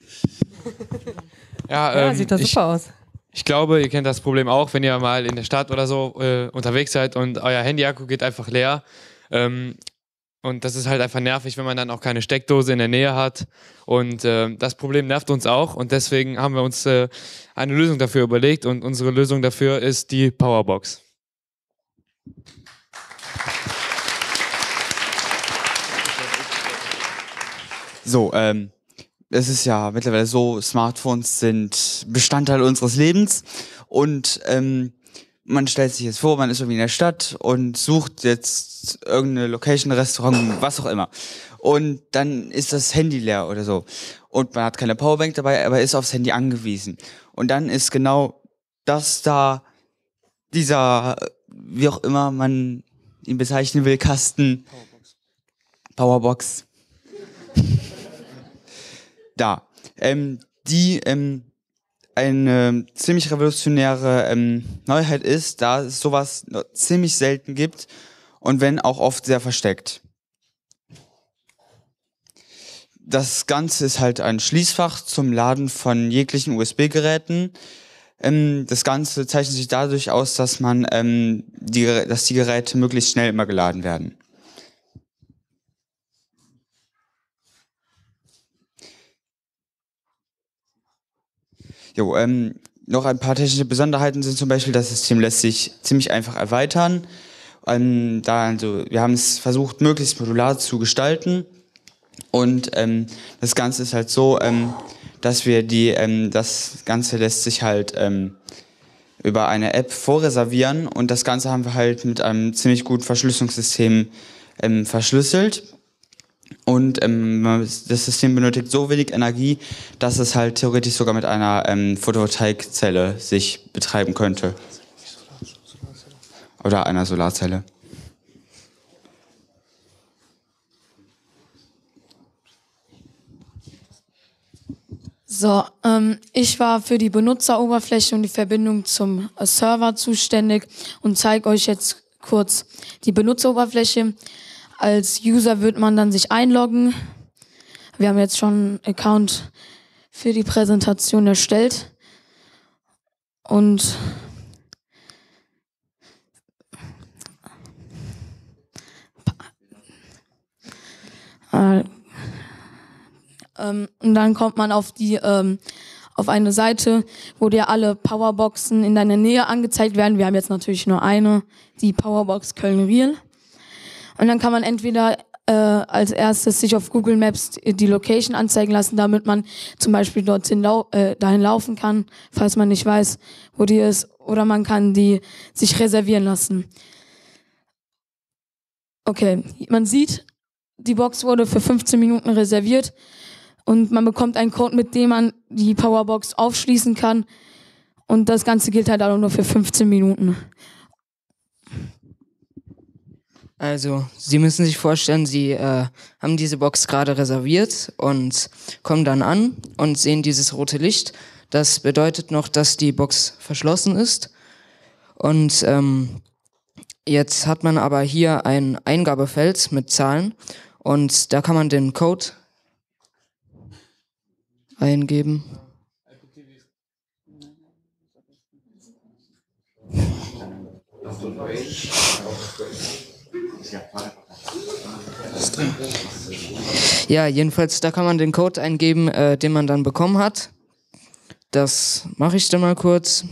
Ja, sieht doch super aus. Ich glaube, ihr kennt das Problem auch, wenn ihr mal in der Stadt oder so unterwegs seid und euer Handy-Akku geht einfach leer. Und das ist halt einfach nervig, wenn man dann auch keine Steckdose in der Nähe hat. Und das Problem nervt uns auch. Und deswegen haben wir uns eine Lösung dafür überlegt. Und unsere Lösung dafür ist die Powerbox. So, es ist ja mittlerweile so, Smartphones sind Bestandteil unseres Lebens. Und man stellt sich jetzt vor, man ist irgendwie in der Stadt und sucht jetzt irgendeine Location, Restaurant, was auch immer. Und dann ist das Handy leer oder so. Und man hat keine Powerbank dabei, aber ist aufs Handy angewiesen. Und dann ist genau das da, dieser, wie auch immer man ihn bezeichnen will, Kasten. Powerbox. Da. Die eine ziemlich revolutionäre Neuheit ist, da es sowas ziemlich selten gibt und wenn auch oft sehr versteckt. Das Ganze ist halt ein Schließfach zum Laden von jeglichen USB-Geräten. Das Ganze zeichnet sich dadurch aus, dass dass die Geräte möglichst schnell immer geladen werden. Jo, noch ein paar technische Besonderheiten sind zum Beispiel, das System lässt sich ziemlich einfach erweitern. Wir haben es versucht, möglichst modular zu gestalten. Und das Ganze ist halt so, dass das Ganze lässt sich halt über eine App vorreservieren. Und das Ganze haben wir halt mit einem ziemlich guten Verschlüsselungssystem verschlüsselt. Und das System benötigt so wenig Energie, dass es halt theoretisch sogar mit einer Photovoltaikzelle sich betreiben könnte. Oder einer Solarzelle. So, ich war für die Benutzeroberfläche und die Verbindung zum Server zuständig und zeige euch jetzt kurz die Benutzeroberfläche. Als User wird man dann sich einloggen. Wir haben jetzt schon einen Account für die Präsentation erstellt. Und dann kommt man auf eine Seite, wo dir alle Powerboxen in deiner Nähe angezeigt werden. Wir haben jetzt natürlich nur eine, die Powerbox Köln-Riel. Und dann kann man entweder als erstes sich auf Google Maps die Location anzeigen lassen, damit man zum Beispiel dahin laufen kann, falls man nicht weiß, wo die ist. Oder man kann die sich reservieren lassen. Okay, man sieht, die Box wurde für 15 Minuten reserviert und man bekommt einen Code, mit dem man die Powerbox aufschließen kann. Und das Ganze gilt halt auch nur für 15 Minuten. Also, Sie müssen sich vorstellen, Sie haben diese Box gerade reserviert und kommen dann an und sehen dieses rote Licht. Das bedeutet noch, dass die Box verschlossen ist. Und jetzt hat man aber hier ein Eingabefeld mit Zahlen und da kann man den Code eingeben. Ja, jedenfalls, da kann man den Code eingeben, den man dann bekommen hat. Das mache ich dann mal kurz.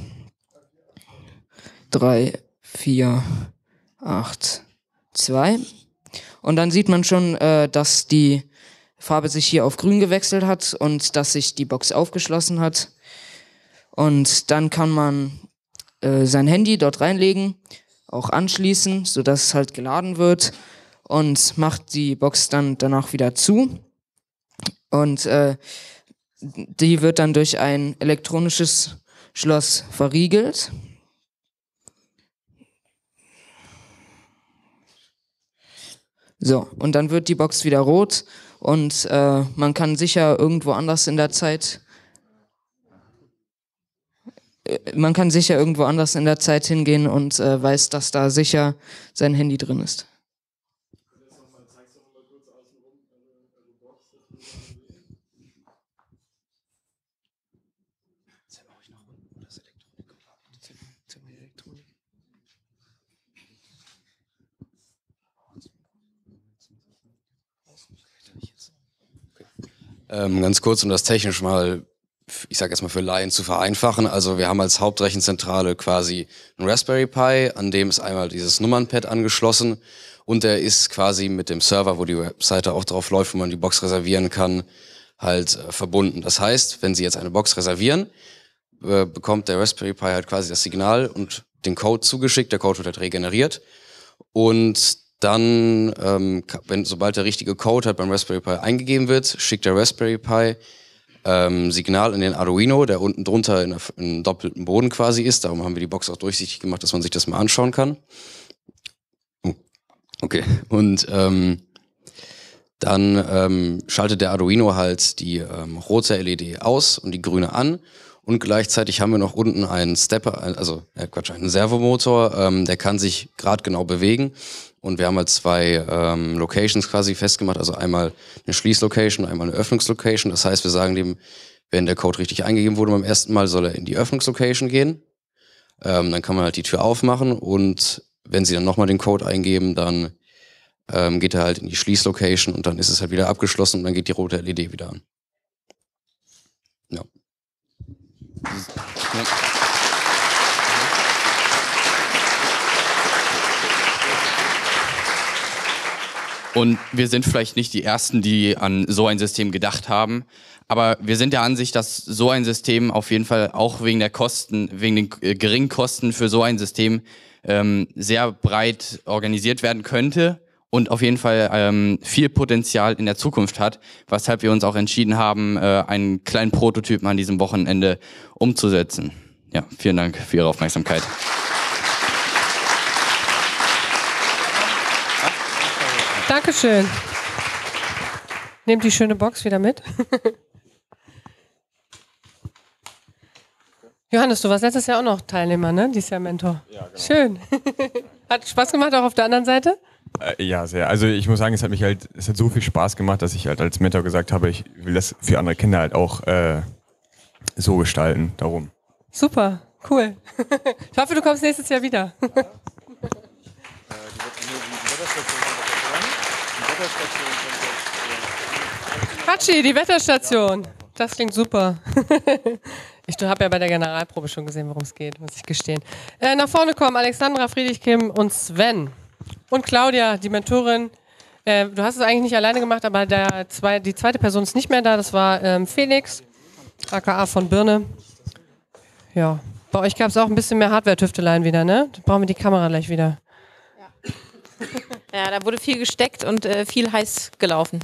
3, 4, 8, 2. Und dann sieht man schon, dass die Farbe sich hier auf grün gewechselt hat und dass sich die Box aufgeschlossen hat. Und dann kann man sein Handy dort reinlegen, auch anschließen, sodass es halt geladen wird und macht die Box dann danach wieder zu. Und die wird dann durch ein elektronisches Schloss verriegelt. So, und dann wird die Box wieder rot und man kann sicher irgendwo anders in der Zeit hingehen und weiß, dass da sicher sein Handy drin ist. Ganz kurz, um das technisch mal, ich sage erstmal für Laien zu vereinfachen. Also wir haben als Hauptrechenzentrale quasi einen Raspberry Pi, an dem ist einmal dieses Nummernpad angeschlossen und der ist quasi mit dem Server, wo die Webseite auch drauf läuft, wo man die Box reservieren kann, halt verbunden. Das heißt, wenn Sie jetzt eine Box reservieren, bekommt der Raspberry Pi halt quasi das Signal und den Code zugeschickt. Der Code wird halt regeneriert und dann, sobald der richtige Code halt beim Raspberry Pi eingegeben wird, schickt der Raspberry Pi Signal in den Arduino, der unten drunter in einem doppelten Boden quasi ist. Darum haben wir die Box auch durchsichtig gemacht, dass man sich das mal anschauen kann. Okay. Und dann schaltet der Arduino halt die rote LED aus und die grüne an. Und gleichzeitig haben wir noch unten einen Stepper, einen Servomotor, der kann sich gradgenau bewegen. Und wir haben halt zwei Locations quasi festgemacht, also einmal eine Schließlocation, einmal eine Öffnungslocation. Das heißt, wir sagen dem, wenn der Code richtig eingegeben wurde beim ersten Mal, soll er in die Öffnungslocation gehen. Dann kann man halt die Tür aufmachen und wenn Sie dann nochmal den Code eingeben, dann geht er halt in die Schließlocation und dann ist es halt wieder abgeschlossen und dann geht die rote LED wieder an. Ja. Und wir sind vielleicht nicht die Ersten, die an so ein System gedacht haben, aber wir sind der Ansicht, dass so ein System auf jeden Fall auch wegen der Kosten, wegen den geringen Kosten für so ein System sehr breit organisiert werden könnte und auf jeden Fall viel Potenzial in der Zukunft hat, weshalb wir uns auch entschieden haben, einen kleinen Prototypen an diesem Wochenende umzusetzen. Ja, vielen Dank für Ihre Aufmerksamkeit. Dankeschön. Nehmt die schöne Box wieder mit. Johannes, du warst letztes Jahr auch noch Teilnehmer, ne? Dieses Jahr Mentor. Ja, genau. Schön. Hat Spaß gemacht, auch auf der anderen Seite? Ja, sehr. Also ich muss sagen, es hat so viel Spaß gemacht, dass ich halt als Mentor gesagt habe, ich will das für andere Kinder halt auch so gestalten. Darum. Super, cool. Ich hoffe, du kommst nächstes Jahr wieder. Hatschi, die Wetterstation. Das klingt super. Ich habe ja bei der Generalprobe schon gesehen, worum es geht, muss ich gestehen. Nach vorne kommen Alexandra, Friedrich, Kim und Sven. Und Claudia, die Mentorin. Du hast es eigentlich nicht alleine gemacht, aber die zweite Person ist nicht mehr da. Das war Felix, aka von Birne. Ja, bei euch gab es auch ein bisschen mehr Hardware-Tüfteleien wieder, ne? Da brauchen wir die Kamera gleich wieder. Ja, da wurde viel gesteckt und viel heiß gelaufen.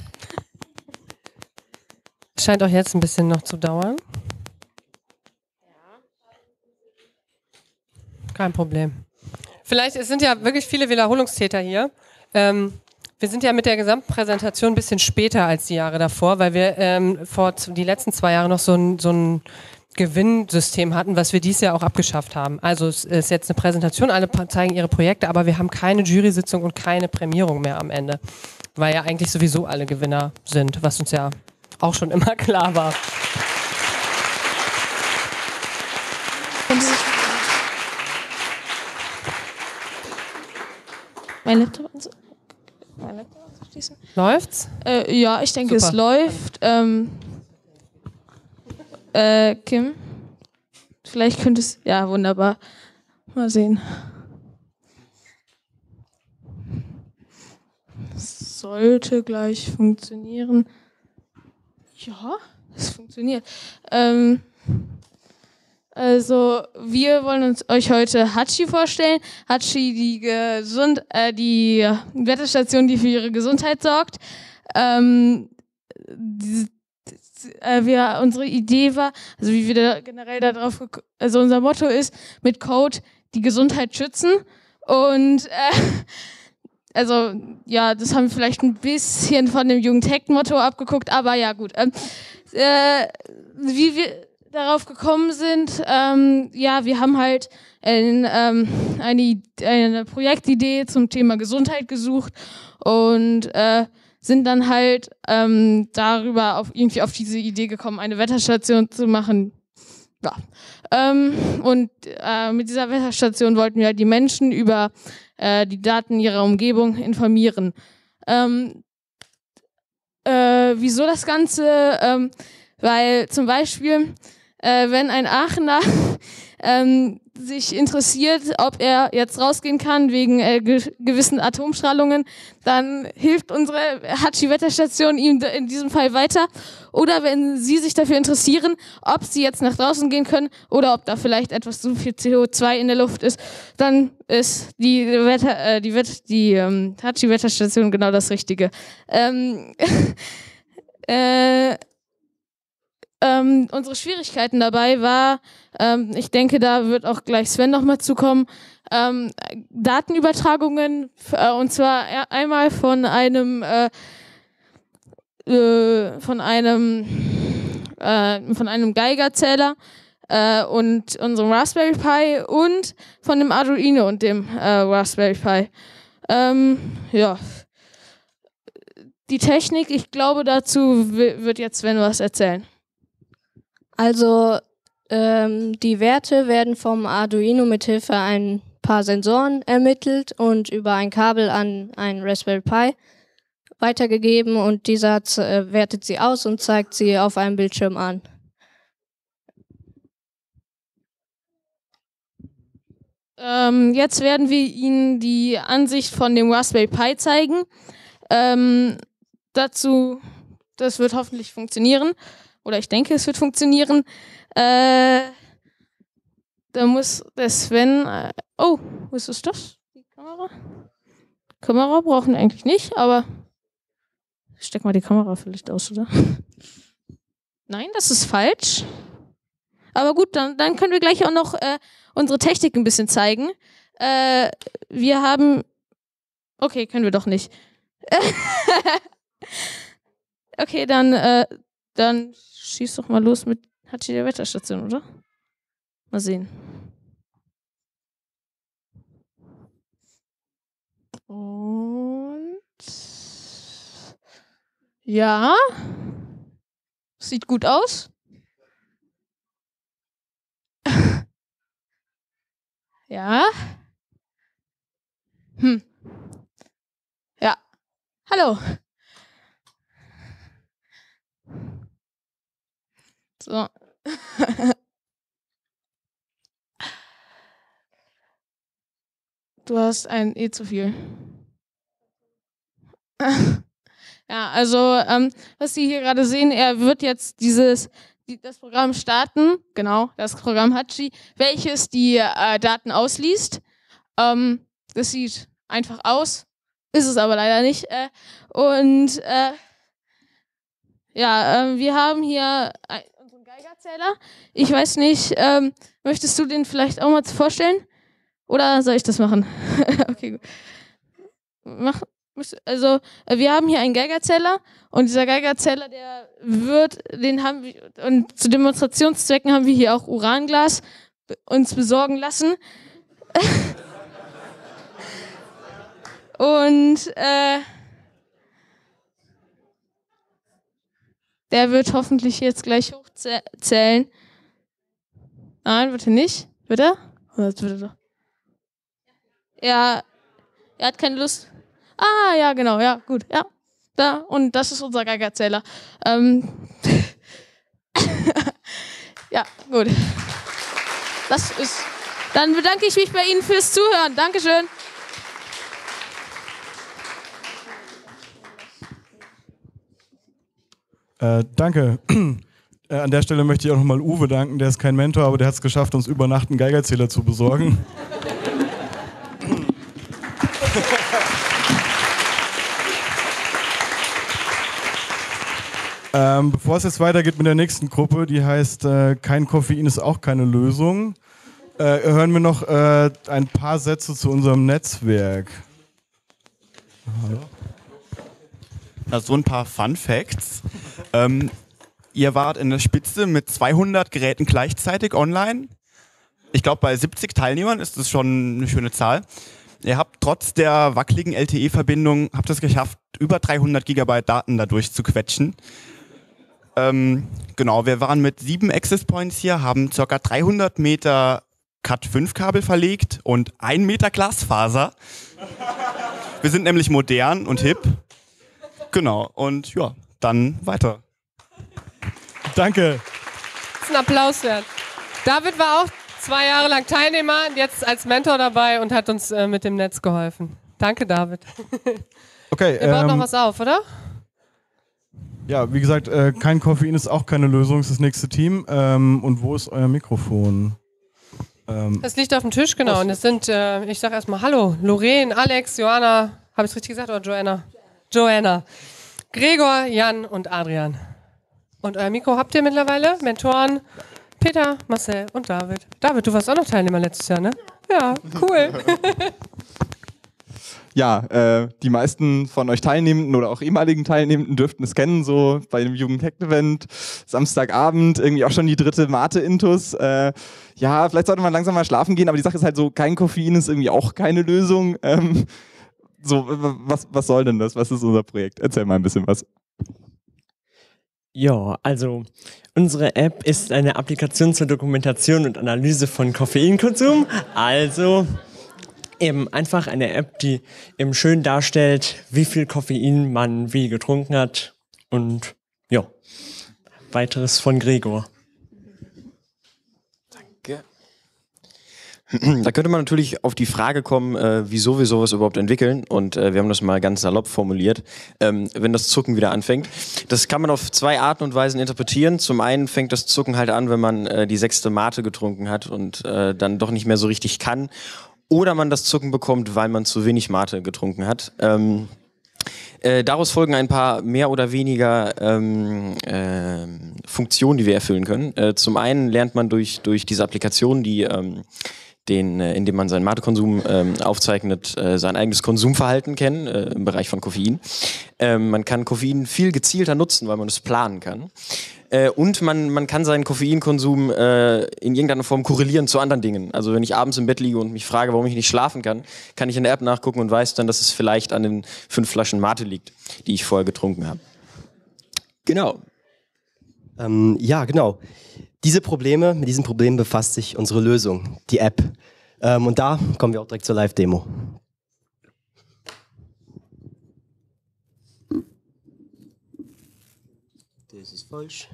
Scheint auch jetzt ein bisschen noch zu dauern. Kein Problem. Vielleicht, es sind ja wirklich viele Wiederholungstäter hier. Wir sind ja mit der gesamten Präsentation ein bisschen später als die Jahre davor, weil wir die letzten 2 Jahre noch so ein Gewinnsystem hatten, was wir dieses Jahr auch abgeschafft haben. Also es ist jetzt eine Präsentation, alle zeigen ihre Projekte, aber wir haben keine Jury-Sitzung und keine Prämierung mehr am Ende, weil ja eigentlich sowieso alle Gewinner sind, was uns ja auch schon immer klar war. Mein Laptop anzuschließen. Läuft's? Ja, ich denke, Super. es läuft. Kim, vielleicht könnte es... Ja, wunderbar. Mal sehen. Es sollte gleich funktionieren. Ja, das funktioniert. Also, wir wollen euch heute Hatschi vorstellen. Hatschi, die Wetterstation, die für ihre Gesundheit sorgt. Unsere Idee war, also wie wir da generell darauf, also unser Motto ist, mit Code die Gesundheit schützen. Und also ja, das haben wir vielleicht ein bisschen von dem Jugendhackt-Motto abgeguckt, aber ja gut. Wie wir darauf gekommen sind, ja, wir haben halt eine Projektidee zum Thema Gesundheit gesucht und sind dann halt darüber irgendwie auf diese Idee gekommen, eine Wetterstation zu machen. Ja. Und mit dieser Wetterstation wollten wir halt die Menschen über die Daten ihrer Umgebung informieren. Wieso das Ganze? Weil zum Beispiel, wenn ein Aachener sich interessiert, ob er jetzt rausgehen kann wegen gewissen Atomstrahlungen, dann hilft unsere Hatschi-Wetterstation ihm in diesem Fall weiter. Oder wenn Sie sich dafür interessieren, ob Sie jetzt nach draußen gehen können oder ob da vielleicht etwas zu viel CO2 in der Luft ist, dann ist die Hatschi-Wetterstation genau das Richtige. Unsere Schwierigkeiten dabei war, ich denke, da wird auch gleich Sven nochmal zukommen, Datenübertragungen, und zwar einmal von einem Geigerzähler und unserem Raspberry Pi und von dem Arduino und dem Raspberry Pi. Ja. Die Technik, ich glaube, dazu wird jetzt Sven was erzählen. Also die Werte werden vom Arduino mithilfe ein paar Sensoren ermittelt und über ein Kabel an einen Raspberry Pi weitergegeben und dieser wertet sie aus und zeigt sie auf einem Bildschirm an. Jetzt werden wir Ihnen die Ansicht von dem Raspberry Pi zeigen. Dazu, das wird hoffentlich funktionieren. Oder ich denke, es wird funktionieren. Da muss der Sven... oh, was ist das? Die Kamera? Kamera brauchen wir eigentlich nicht, aber... Steck mal die Kamera vielleicht aus, oder? Nein, das ist falsch. Aber gut, dann können wir gleich auch noch unsere Technik ein bisschen zeigen. Wir haben... Okay, können wir doch nicht. Okay, dann schieß doch mal los mit Hatschi der Wetterstation, oder? Mal sehen. Und ja, sieht gut aus. Ja. Ja. Hallo. So. Du hast ein zu viel. Ja, also was Sie hier gerade sehen, er wird jetzt das Programm starten, genau, das Programm Hatschi, welches die Daten ausliest. Das sieht einfach aus, ist es aber leider nicht. Wir haben hier unseren Geigerzähler. Ich weiß nicht, möchtest du den vielleicht auch mal vorstellen? Oder soll ich das machen? Okay, gut. Also, wir haben hier einen Geigerzähler und dieser Geigerzähler, und zu Demonstrationszwecken haben wir hier auch Uranglas uns besorgen lassen. Und der wird hoffentlich jetzt gleich hochzählen. Nein, bitte nicht. Bitte? Oder bitte doch? Ja, er hat keine Lust. Ah, ja, genau, ja, gut, ja. Da, und das ist unser Geigerzähler. Ja, gut. Dann bedanke ich mich bei Ihnen fürs Zuhören. Dankeschön. Danke. An der Stelle möchte ich auch nochmal Uwe danken. Der ist kein Mentor, aber der hat es geschafft, uns über Nacht einen Geigerzähler zu besorgen. Bevor es jetzt weitergeht mit der nächsten Gruppe, die heißt Kein Koffein ist auch keine Lösung, hören wir noch ein paar Sätze zu unserem Netzwerk. Hallo. So ein paar Fun Facts. Ihr wart in der Spitze mit 200 Geräten gleichzeitig online. Ich glaube, bei 70 Teilnehmern ist das schon eine schöne Zahl. Ihr habt trotz der wackeligen LTE-Verbindung es geschafft, über 300 Gigabyte Daten dadurch zu quetschen. Genau, wir waren mit 7 Access Points hier, haben ca. 300 Meter Cat5-Kabel verlegt und 1 Meter Glasfaser. Wir sind nämlich modern und hip. Genau, und ja, dann weiter. Danke. Das ist ein Applaus wert. David war auch 2 Jahre lang Teilnehmer, jetzt als Mentor dabei und hat uns mit dem Netz geholfen. Danke, David. Okay. Ihr baut noch was auf, oder? Ja, wie gesagt, kein Koffein ist auch keine Lösung, ist das nächste Team. Und wo ist euer Mikrofon? Es liegt auf dem Tisch, genau. Und es sind, ich sag erstmal Hallo, Lorraine, Alex, Johanna, habe ich es richtig gesagt, oder Joanna? Joanna. Gregor, Jan und Adrian. Und euer Mikro habt ihr mittlerweile? Mentoren Peter, Marcel und David. David, du warst auch noch Teilnehmer letztes Jahr, ne? Ja, cool. Ja, die meisten von euch Teilnehmenden oder auch ehemaligen Teilnehmenden dürften es kennen, so bei dem Jugendhack-Event, Samstagabend, irgendwie auch schon die 3. Mate-Intus. Ja, vielleicht sollte man langsam mal schlafen gehen, aber die Sache ist halt so, kein Koffein ist irgendwie auch keine Lösung. Was soll denn das? Was ist unser Projekt? Erzähl mal ein bisschen was. Ja, also unsere App ist eine Applikation zur Dokumentation und Analyse von Koffeinkonsum. Also eben einfach eine App, die eben schön darstellt, wie viel Koffein man wie getrunken hat. Und ja, weiteres von Gregor. Danke. Da könnte man natürlich auf die Frage kommen, wieso wir sowas überhaupt entwickeln. Und wir haben das mal ganz salopp formuliert, wenn das Zucken wieder anfängt. Das kann man auf 2 Arten und Weisen interpretieren. Zum einen fängt das Zucken halt an, wenn man die 6. Mate getrunken hat und dann doch nicht mehr so richtig kann. Oder man das Zucken bekommt, weil man zu wenig Mate getrunken hat. Daraus folgen ein paar mehr oder weniger Funktionen, die wir erfüllen können. Zum einen lernt man durch diese Applikation, die indem man seinen Matekonsum aufzeichnet, sein eigenes Konsumverhalten kennen im Bereich von Koffein. Man kann Koffein viel gezielter nutzen, weil man es planen kann. Und man kann seinen Koffeinkonsum in irgendeiner Form korrelieren zu anderen Dingen. Also wenn ich abends im Bett liege und mich frage, warum ich nicht schlafen kann ich in der App nachgucken und weiß dann, dass es vielleicht an den 5 Flaschen Mate liegt, die ich vorher getrunken habe. Genau. Ja, genau. Mit diesen Problemen befasst sich unsere Lösung, die App. Und da kommen wir auch direkt zur Live-Demo. Das ist falsch.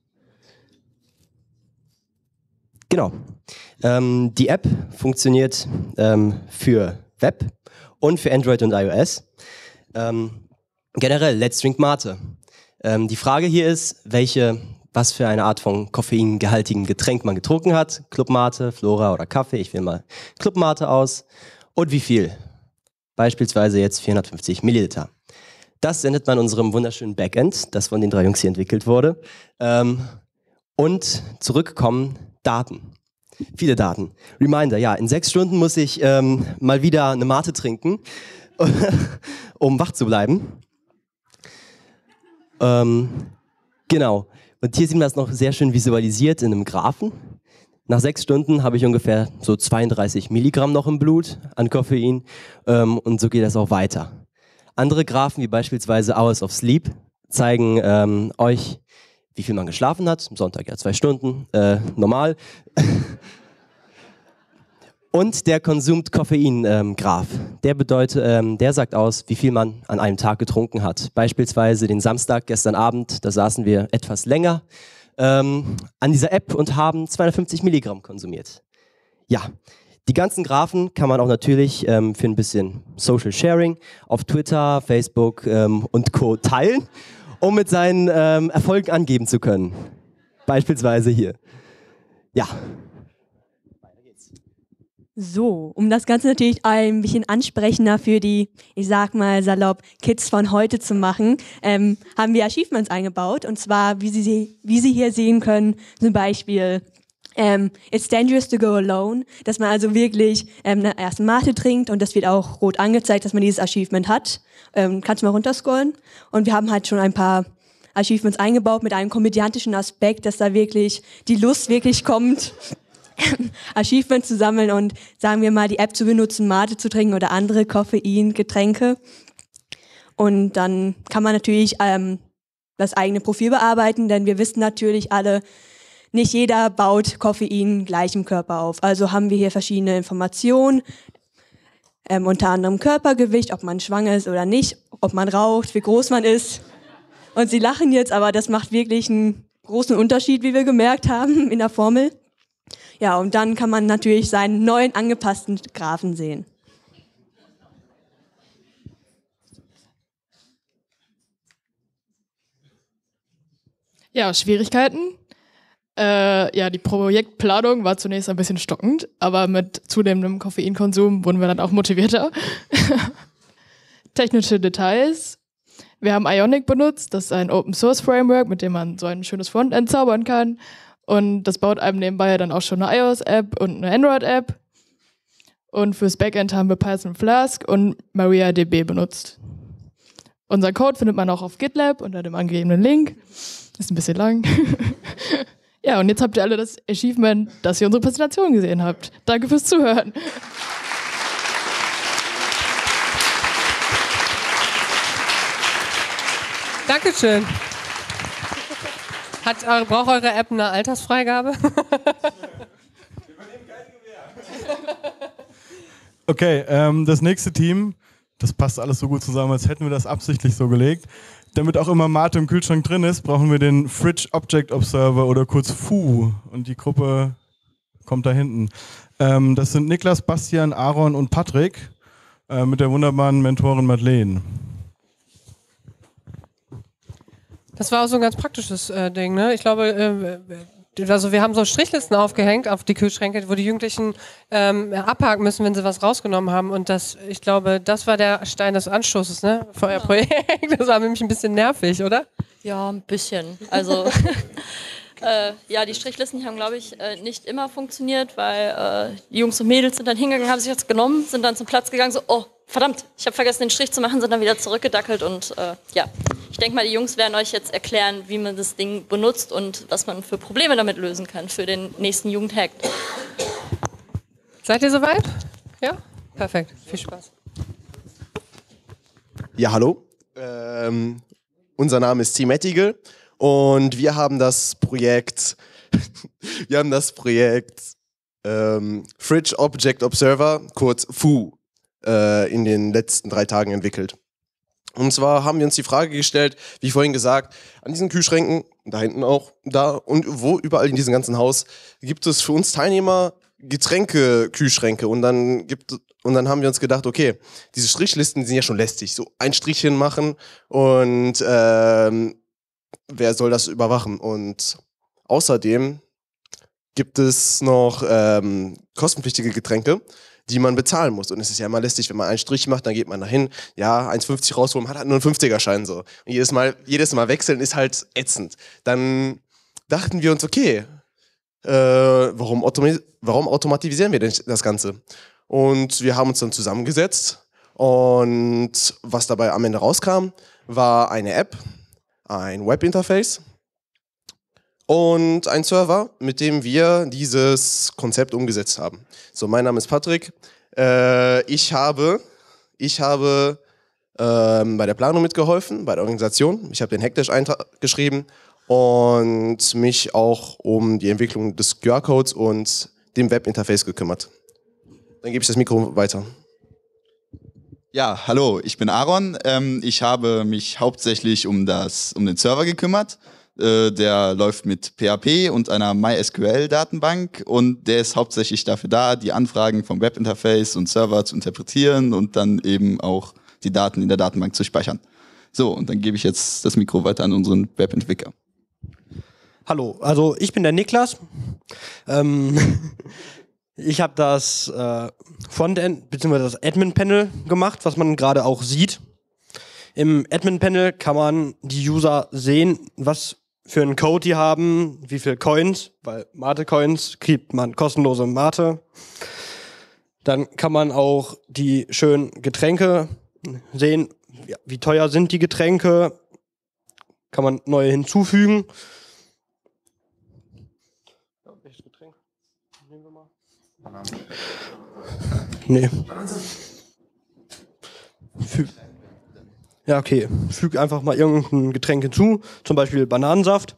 Genau. Die App funktioniert für Web und für Android und iOS. Generell, Let's Drink Mate. Die Frage hier ist, was für eine Art von koffeingehaltigen Getränk man getrunken hat. Club Mate, Flora oder Kaffee. Ich wähle mal Club Mate aus. Und wie viel? Beispielsweise jetzt 450 Milliliter. Das sendet man unserem wunderschönen Backend, das von den 3 Jungs hier entwickelt wurde. Und zurückkommen Daten. Viele Daten. Reminder, ja, in 6 Stunden muss ich mal wieder eine Mate trinken, um wach zu bleiben. Genau. Und hier sieht man das noch sehr schön visualisiert in einem Graphen. Nach 6 Stunden habe ich ungefähr so 32 Milligramm noch im Blut an Koffein und so geht das auch weiter. Andere Graphen, wie beispielsweise Hours of Sleep, zeigen euch, wie viel man geschlafen hat. Am Sonntag ja 2 Stunden, normal. Und der Consumed Koffein-Graph, der sagt aus, wie viel man an einem Tag getrunken hat. Beispielsweise den Samstag, gestern Abend, da saßen wir etwas länger an dieser App und haben 250 Milligramm konsumiert. Ja, die ganzen Graphen kann man auch natürlich für ein bisschen Social Sharing auf Twitter, Facebook und Co. teilen. um mit seinen Erfolgen angeben zu können. Beispielsweise hier. Ja. So, um das Ganze natürlich ein bisschen ansprechender für die, ich sag mal salopp, Kids von heute zu machen, haben wir Achievements eingebaut. Und zwar, wie Sie hier sehen können, zum Beispiel It's dangerous to go alone, dass man also wirklich eine erste Mate trinkt und das wird auch rot angezeigt, dass man dieses Achievement hat. Kannst du mal runterscrollen? Und wir haben halt schon ein paar Achievements eingebaut mit einem komödiantischen Aspekt, dass da wirklich die Lust wirklich kommt, Achievements zu sammeln und, sagen wir mal, die App zu benutzen, Mate zu trinken oder andere Koffeingetränke. Und dann kann man natürlich das eigene Profil bearbeiten, denn wir wissen natürlich alle, nicht jeder baut Koffein gleich im Körper auf. Also haben wir hier verschiedene Informationen, unter anderem Körpergewicht, ob man schwanger ist oder nicht, ob man raucht, wie groß man ist. Und Sie lachen jetzt, aber das macht wirklich einen großen Unterschied, wie wir gemerkt haben in der Formel. Ja, und dann kann man natürlich seinen neuen angepassten Graphen sehen. Ja, Schwierigkeiten. Die Projektplanung war zunächst ein bisschen stockend, aber mit zunehmendem Koffeinkonsum wurden wir dann auch motivierter. Technische Details. Wir haben Ionic benutzt, das ist ein Open-Source-Framework, mit dem man so ein schönes Frontend zaubern kann. Und das baut einem nebenbei dann auch schon eine iOS-App und eine Android-App. Und fürs Backend haben wir Python Flask und MariaDB benutzt. Unseren Code findet man auch auf GitLab unter dem angegebenen Link. Ist ein bisschen lang. Ja, und jetzt habt ihr alle das Achievement, dass ihr unsere Präsentation gesehen habt. Danke fürs Zuhören. Dankeschön. Braucht eure App eine Altersfreigabe? Okay, das nächste Team, das passt alles so gut zusammen, als hätten wir das absichtlich so gelegt. Damit auch immer Mate im Kühlschrank drin ist, brauchen wir den Fridge Object Observer oder kurz FU. Und die Gruppe kommt da hinten. Das sind Niklas, Bastian, Aaron und Patrick mit der wunderbaren Mentorin Madeleine. Das war auch so ein ganz praktisches Ding, ne? Ich glaube, also wir haben so Strichlisten aufgehängt auf die Kühlschränke, wo die Jugendlichen abhaken müssen, wenn sie was rausgenommen haben. Und ich glaube, das war der Stein des Anstoßes, ne? Für euer Projekt. Das war nämlich ein bisschen nervig, oder? Ja, ein bisschen. Also die Strichlisten haben, glaube ich, nicht immer funktioniert, weil die Jungs und Mädels sind dann hingegangen, haben sich das genommen, sind dann zum Platz gegangen, so, oh, verdammt, ich habe vergessen, den Strich zu machen, sind dann wieder zurückgedackelt und ich denke mal, die Jungs werden euch jetzt erklären, wie man das Ding benutzt und was man für Probleme damit lösen kann für den nächsten Jugendhack. Seid ihr soweit? Ja? Perfekt. Viel Spaß. Ja, hallo. Unser Name ist Team Ettigel und wir haben das Projekt Fridge Object Observer, kurz FU, in den letzten 3 Tagen entwickelt. Und zwar haben wir uns die Frage gestellt, wie vorhin gesagt, an diesen Kühlschränken, da hinten auch, da und wo überall in diesem ganzen Haus gibt es für uns Teilnehmer Getränke-Kühlschränke und dann haben wir uns gedacht, okay, diese Strichlisten sind ja schon lästig, so ein Strichchen machen und wer soll das überwachen? Und außerdem gibt es noch kostenpflichtige Getränke, die man bezahlen muss. Und es ist ja immer lästig, wenn man einen Strich macht, dann geht man dahin, ja, 1,50 rausholen, hat halt nur einen 50er-Schein so. Und jedes Mal wechseln ist halt ätzend. Dann dachten wir uns, okay, warum automatisieren wir denn das Ganze? Und wir haben uns dann zusammengesetzt und was dabei am Ende rauskam, war eine App, ein Webinterface und ein Server, mit dem wir dieses Konzept umgesetzt haben. So, mein Name ist Patrick. Ich habe bei der Planung mitgeholfen, bei der Organisation. Ich habe den Hackdash-Eintrag geschrieben und mich auch um die Entwicklung des QR-Codes und dem Webinterface gekümmert. Dann gebe ich das Mikro weiter. Ja, hallo, ich bin Aaron. Ich habe mich hauptsächlich um den Server gekümmert. Der läuft mit PHP und einer MySQL-Datenbank und der ist hauptsächlich dafür da, die Anfragen vom Webinterface und Server zu interpretieren und dann eben auch die Daten in der Datenbank zu speichern. So, und dann gebe ich jetzt das Mikro weiter an unseren Webentwickler. Hallo, also ich bin der Niklas. Ich habe das Frontend bzw. das Admin-Panel gemacht, was man gerade auch sieht. Im Admin-Panel kann man die User sehen, was für einen Code die haben, wie viele Coins, weil Mate-Coins kriegt man kostenlose Mate. Dann kann man auch die schönen Getränke sehen, wie teuer sind die Getränke, kann man neue hinzufügen. Welches Getränk? Nehmen wir mal. Nee. Ja, okay. Füg einfach mal irgendein Getränk hinzu, zum Beispiel Bananensaft.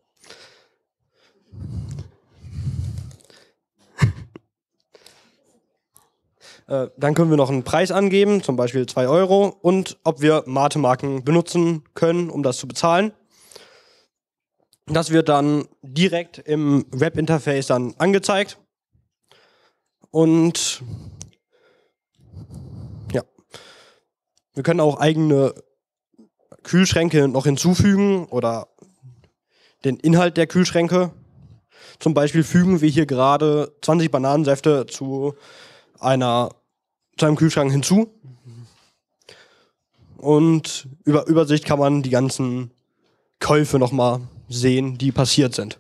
Dann können wir noch einen Preis angeben, zum Beispiel 2 € und ob wir Mate-Marken benutzen können, um das zu bezahlen. Das wird dann direkt im Webinterface dann angezeigt. Und ja, wir können auch eigene Kühlschränke noch hinzufügen oder den Inhalt der Kühlschränke. Zum Beispiel fügen wir hier gerade 20 Bananensäfte zu einem Kühlschrank hinzu. Und über Übersicht kann man die ganzen Käufe nochmal sehen, die passiert sind.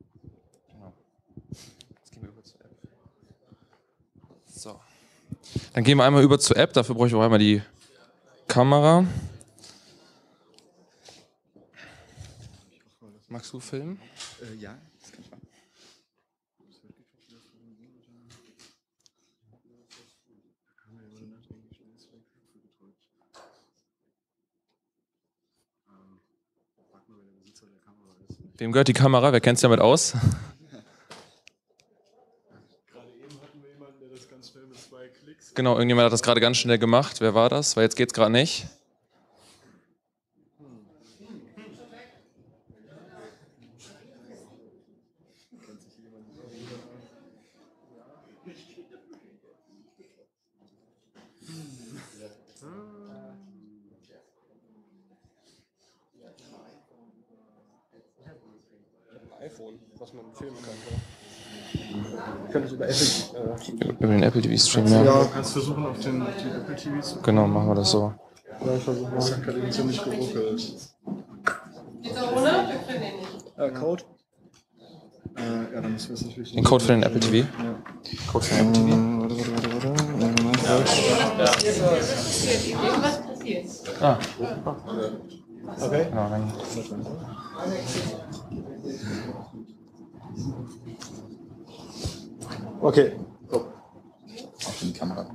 So. Dann gehen wir einmal über zur App. Dafür brauche ich auch einmal die Kamera. Magst du filmen? Ja, das kann ich machen. Wem gehört die Kamera? Wer kennt sich damit aus? Gerade eben hatten wir jemanden, der das ganz schnell mit 2 Klicks... Genau, irgendjemand hat das gerade ganz schnell gemacht. Wer war das? Weil jetzt geht's gerade nicht. iPhone, was man filmen kann. Ich könnte es über Apple... Über den Apple TV Stream, ja. Ja, kannst versuchen auf den Apple TV zu... Genau, machen wir das so. Ja, ich versuche mal. Das hat gerade eben ziemlich geruckelt. Geht's auch ohne? Wir können den nicht. Code? Ja, dann müssen wir es natürlich... Den Code für den Apple TV? Ja. Code für den Apple TV? Irgendwas passiert. Ah. Okay. Genau, dann. Okay. Auf die Kamera.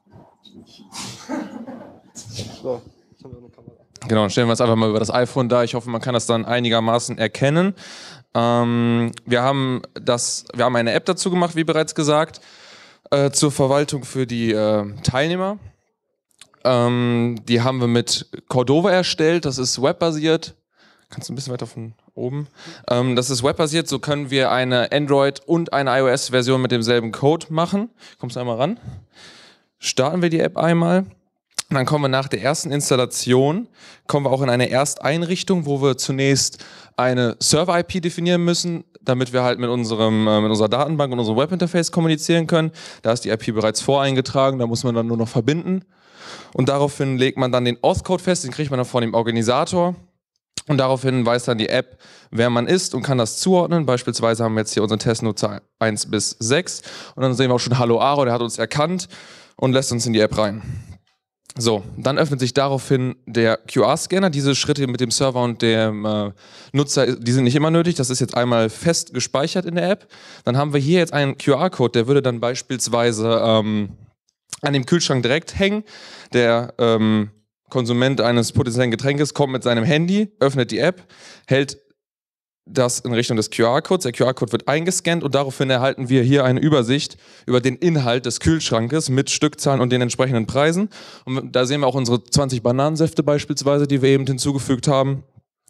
So, jetzt haben wir eine Kamera. Genau, dann stellen wir es einfach mal über das iPhone da. Ich hoffe, man kann das dann einigermaßen erkennen. Wir haben eine App dazu gemacht, wie bereits gesagt, zur Verwaltung für die Teilnehmer. Die haben wir mit Cordova erstellt. Das ist webbasiert. Kannst du ein bisschen weiter von oben? Das ist webbasiert. So können wir eine Android- und eine iOS-Version mit demselben Code machen. Kommst du einmal ran? Starten wir die App einmal. Und dann kommen wir nach der ersten Installation, kommen wir auch in eine Ersteinrichtung, wo wir zunächst eine Server-IP definieren müssen, damit wir halt mit unserer Datenbank und unserem Webinterface kommunizieren können. Da ist die IP bereits voreingetragen, da muss man dann nur noch verbinden. Und daraufhin legt man dann den Auth-Code fest, den kriegt man dann von dem Organisator. Und daraufhin weiß dann die App, wer man ist und kann das zuordnen. Beispielsweise haben wir jetzt hier unseren Testnutzer 1 bis 6. Und dann sehen wir auch schon Hallo Aro, der hat uns erkannt und lässt uns in die App rein. So, dann öffnet sich daraufhin der QR-Scanner. Diese Schritte mit dem Server und dem Nutzer, die sind nicht immer nötig. Das ist jetzt einmal fest gespeichert in der App. Dann haben wir hier jetzt einen QR-Code, der würde dann beispielsweise an dem Kühlschrank direkt hängen. Der Konsument eines potenziellen Getränkes kommt mit seinem Handy, öffnet die App, hält das in Richtung des QR-Codes. Der QR-Code wird eingescannt und daraufhin erhalten wir hier eine Übersicht über den Inhalt des Kühlschrankes mit Stückzahlen und den entsprechenden Preisen. Und da sehen wir auch unsere 20 Bananensäfte beispielsweise, die wir eben hinzugefügt haben.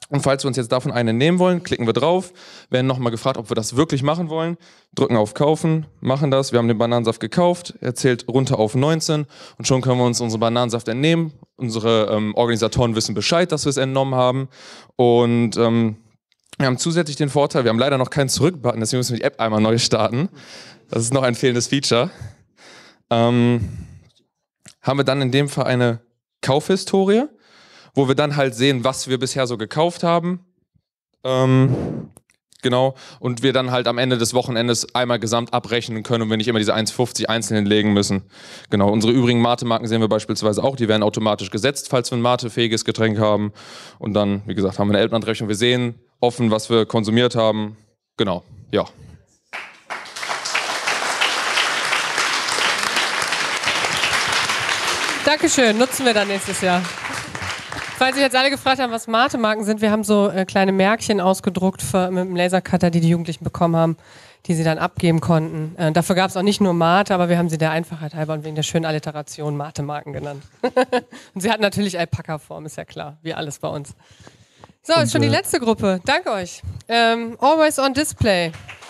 Und falls wir uns jetzt davon einen nehmen wollen, klicken wir drauf, werden nochmal gefragt, ob wir das wirklich machen wollen, drücken auf Kaufen, machen das, wir haben den Bananensaft gekauft, er zählt runter auf 19 und schon können wir uns unseren Bananensaft entnehmen. Unsere Organisatoren wissen Bescheid, dass wir es entnommen haben und wir haben zusätzlich den Vorteil, wir haben leider noch keinen Zurück-Button, deswegen müssen wir die App einmal neu starten. Das ist noch ein fehlendes Feature. Haben wir dann in dem Fall eine Kaufhistorie, wo wir dann halt sehen, was wir bisher so gekauft haben. Genau. Und wir dann halt am Ende des Wochenendes einmal gesamt abrechnen können und wir nicht immer diese 1,50 einzeln hinlegen müssen. Genau. Unsere übrigen Mate-Marken sehen wir beispielsweise auch. Die werden automatisch gesetzt, falls wir ein Mate-fähiges Getränk haben. Und dann, wie gesagt, haben wir eine Elternabrechnung. Wir sehen offen, was wir konsumiert haben. Genau. Ja. Dankeschön. Nutzen wir dann nächstes Jahr. Falls sich jetzt alle gefragt haben, was Mate-Marken sind, wir haben so kleine Märkchen ausgedruckt mit einem Lasercutter, die Jugendlichen bekommen haben, die sie dann abgeben konnten. Dafür gab es auch nicht nur Mate, aber wir haben sie der Einfachheit halber und wegen der schönen Alliteration Mate-Marken genannt. Und sie hatten natürlich Alpaka-Form, ist ja klar, wie alles bei uns. So, ist schon die letzte Gruppe. Danke euch. Always on Display.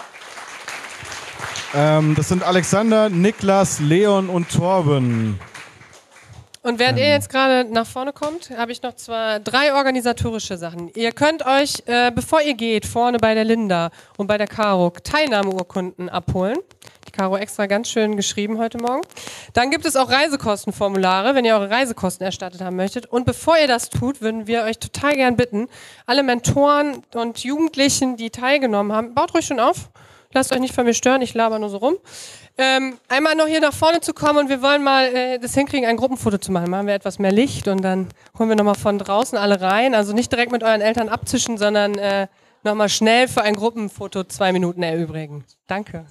Das sind Alexander, Niklas, Leon und Torben. Und während ihr jetzt gerade nach vorne kommt, habe ich noch 3 organisatorische Sachen. Ihr könnt euch, bevor ihr geht, vorne bei der Linda und bei der Caro Teilnahmeurkunden abholen. Die Caro extra ganz schön geschrieben heute Morgen. Dann gibt es auch Reisekostenformulare, wenn ihr eure Reisekosten erstattet haben möchtet. Und bevor ihr das tut, würden wir euch total gern bitten, alle Mentoren und Jugendlichen, die teilgenommen haben, baut ruhig schon auf. Lasst euch nicht von mir stören, ich laber nur so rum. Einmal noch hier nach vorne zu kommen und wir wollen mal das hinkriegen, ein Gruppenfoto zu machen. Machen wir etwas mehr Licht und dann holen wir nochmal von draußen alle rein. Also nicht direkt mit euren Eltern abzischen, sondern nochmal schnell für ein Gruppenfoto 2 Minuten erübrigen. Danke.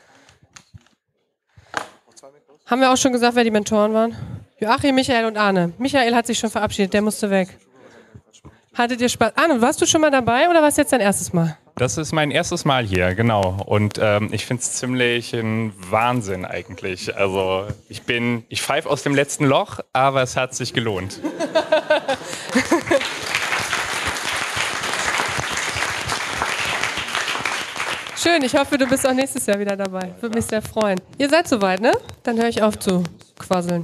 Haben wir auch schon gesagt, wer die Mentoren waren? Joachim, Michael und Arne. Michael hat sich schon verabschiedet, der musste weg. Hattet ihr Spaß? Arne, warst du schon mal dabei oder war es jetzt dein erstes Mal? Das ist mein erstes Mal hier, genau. Und ich finde es ziemlich ein Wahnsinn eigentlich. Also ich pfeife aus dem letzten Loch, aber es hat sich gelohnt. Schön, ich hoffe, du bist auch nächstes Jahr wieder dabei. Würde mich sehr freuen. Ihr seid soweit, ne? Dann höre ich auf zu quasseln.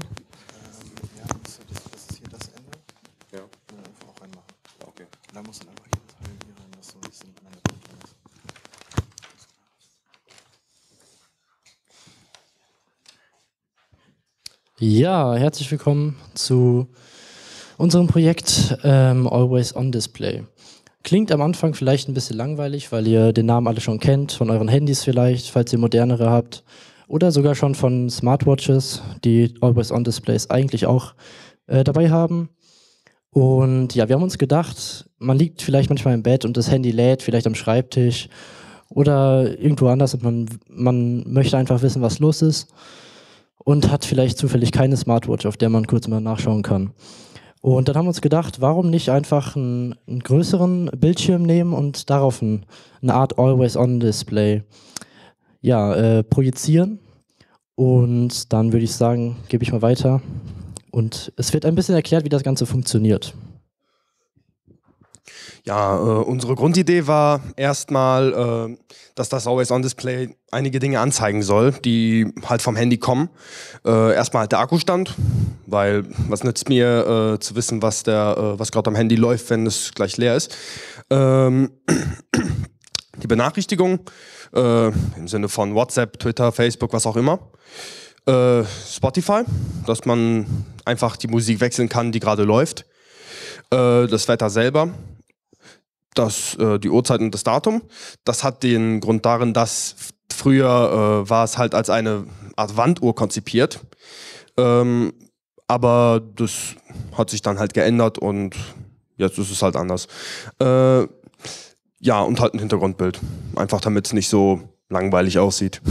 Ja, herzlich willkommen zu unserem Projekt Always on Display. Klingt am Anfang vielleicht ein bisschen langweilig, weil ihr den Namen alle schon kennt, von euren Handys vielleicht, falls ihr modernere habt, oder sogar schon von Smartwatches, die Always on Displays eigentlich auch dabei haben. Und ja, wir haben uns gedacht, man liegt vielleicht manchmal im Bett und das Handy lädt, vielleicht am Schreibtisch oder irgendwo anders und man möchte einfach wissen, was los ist. Und hat vielleicht zufällig keine Smartwatch, auf der man kurz mal nachschauen kann. Und dann haben wir uns gedacht, warum nicht einfach einen größeren Bildschirm nehmen und darauf eine Art Always-On-Display projizieren. Und dann würde ich sagen, gebe ich mal weiter. Und es wird ein bisschen erklärt, wie das Ganze funktioniert. Ja, unsere Grundidee war erstmal, dass das Always-On-Display einige Dinge anzeigen soll, die halt vom Handy kommen. Erstmal halt der Akkustand, weil was nützt mir zu wissen, was gerade am Handy läuft, wenn es gleich leer ist. Die Benachrichtigung im Sinne von WhatsApp, Twitter, Facebook, was auch immer. Spotify, dass man einfach die Musik wechseln kann, die gerade läuft. Das Wetter selber. Die Uhrzeit und das Datum. Das hat den Grund darin, dass früher war es halt als eine Art Wanduhr konzipiert. Aber das hat sich dann halt geändert und jetzt ist es halt anders. Ja, und halt ein Hintergrundbild. Einfach damit es nicht so langweilig aussieht.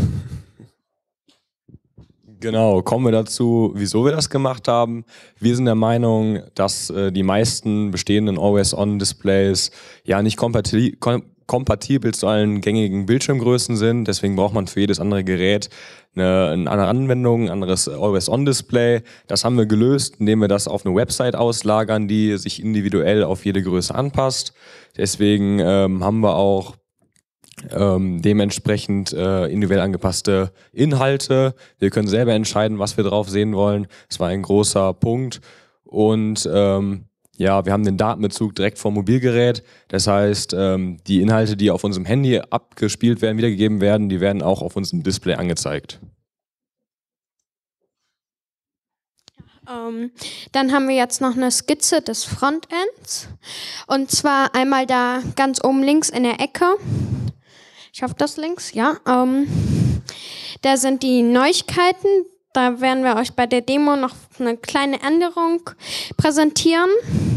Genau, kommen wir dazu, wieso wir das gemacht haben. Wir sind der Meinung, dass die meisten bestehenden Always-On-Displays ja nicht kompatibel zu allen gängigen Bildschirmgrößen sind. Deswegen braucht man für jedes andere Gerät eine andere Anwendung, ein anderes Always-On-Display. Das haben wir gelöst, indem wir das auf eine Website auslagern, die sich individuell auf jede Größe anpasst. Deswegen haben wir auch dementsprechend individuell angepasste Inhalte. Wir können selber entscheiden, was wir drauf sehen wollen. Das war ein großer Punkt. Und ja, wir haben den Datenbezug direkt vom Mobilgerät. Das heißt, die Inhalte, die auf unserem Handy abgespielt werden, wiedergegeben werden, die werden auch auf unserem Display angezeigt. Dann haben wir jetzt noch eine Skizze des Frontends. Und zwar einmal da ganz oben links in der Ecke. Ich hoffe, das links, ja. Da sind die Neuigkeiten. Da werden wir euch bei der Demo noch eine kleine Änderung präsentieren.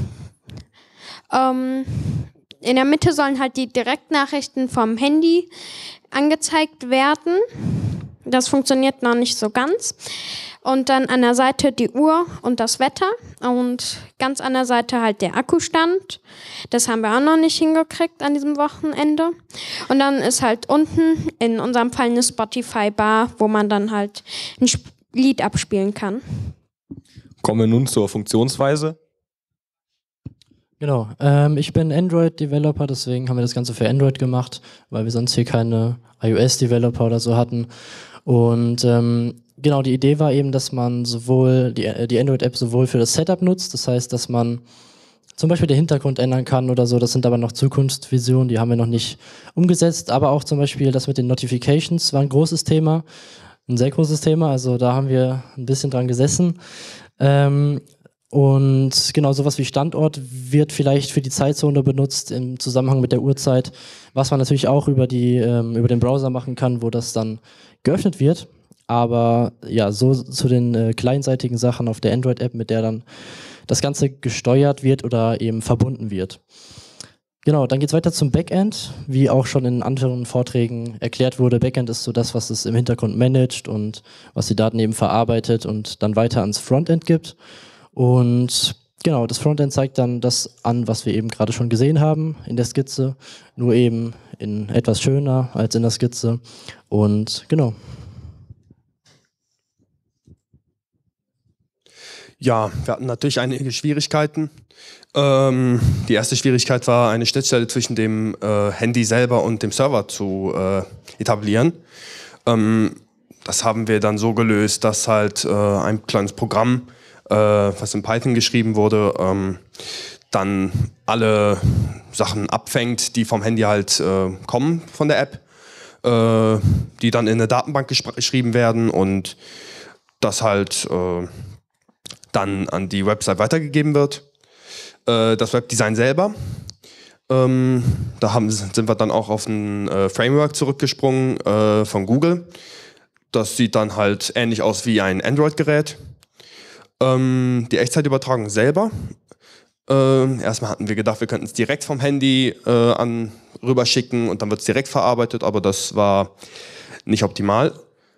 In der Mitte sollen halt die Direktnachrichten vom Handy angezeigt werden. Das funktioniert noch nicht so ganz. Und dann an der Seite die Uhr und das Wetter. Und ganz an der Seite halt der Akkustand. Das haben wir auch noch nicht hingekriegt an diesem Wochenende. Und dann ist halt unten in unserem Fall eine Spotify-Bar, wo man dann halt ein Lied abspielen kann. Kommen wir nun zur Funktionsweise. Genau, ich bin Android-Developer, deswegen haben wir das Ganze für Android gemacht, weil wir sonst hier keine iOS-Developer oder so hatten. Und genau, die Idee war eben, dass man sowohl die Android-App sowohl für das Setup nutzt, das heißt, dass man zum Beispiel den Hintergrund ändern kann oder so, das sind aber noch Zukunftsvisionen, die haben wir noch nicht umgesetzt, aber auch zum Beispiel das mit den Notifications war ein großes Thema, ein sehr großes Thema, also da haben wir ein bisschen dran gesessen. Und genau sowas wie Standort wird vielleicht für die Zeitzone benutzt im Zusammenhang mit der Uhrzeit, was man natürlich auch über den Browser machen kann, wo das dann geöffnet wird. Aber ja, so zu den kleinseitigen Sachen auf der Android-App, mit der dann das Ganze gesteuert wird oder eben verbunden wird. Genau, dann geht es weiter zum Backend, wie auch schon in anderen Vorträgen erklärt wurde. Backend ist so das, was es im Hintergrund managt und was die Daten eben verarbeitet und dann weiter ans Frontend gibt. Und genau, das Frontend zeigt dann das an, was wir eben gerade schon gesehen haben in der Skizze, nur eben in etwas schöner als in der Skizze. Und genau. Ja, wir hatten natürlich einige Schwierigkeiten. Die erste Schwierigkeit war, eine Schnittstelle zwischen dem Handy selber und dem Server zu etablieren. Das haben wir dann so gelöst, dass halt ein kleines Programm, was in Python geschrieben wurde, dann alle Sachen abfängt, die vom Handy halt kommen von der App, die dann in eine Datenbank geschrieben werden und das halt dann an die Website weitergegeben wird. Das Webdesign selber, sind wir dann auch auf ein Framework zurückgesprungen von Google. Das sieht dann halt ähnlich aus wie ein Android-Gerät. Die Echtzeitübertragung selber. Erstmal hatten wir gedacht, wir könnten es direkt vom Handy rüberschicken und dann wird es direkt verarbeitet, aber das war nicht optimal.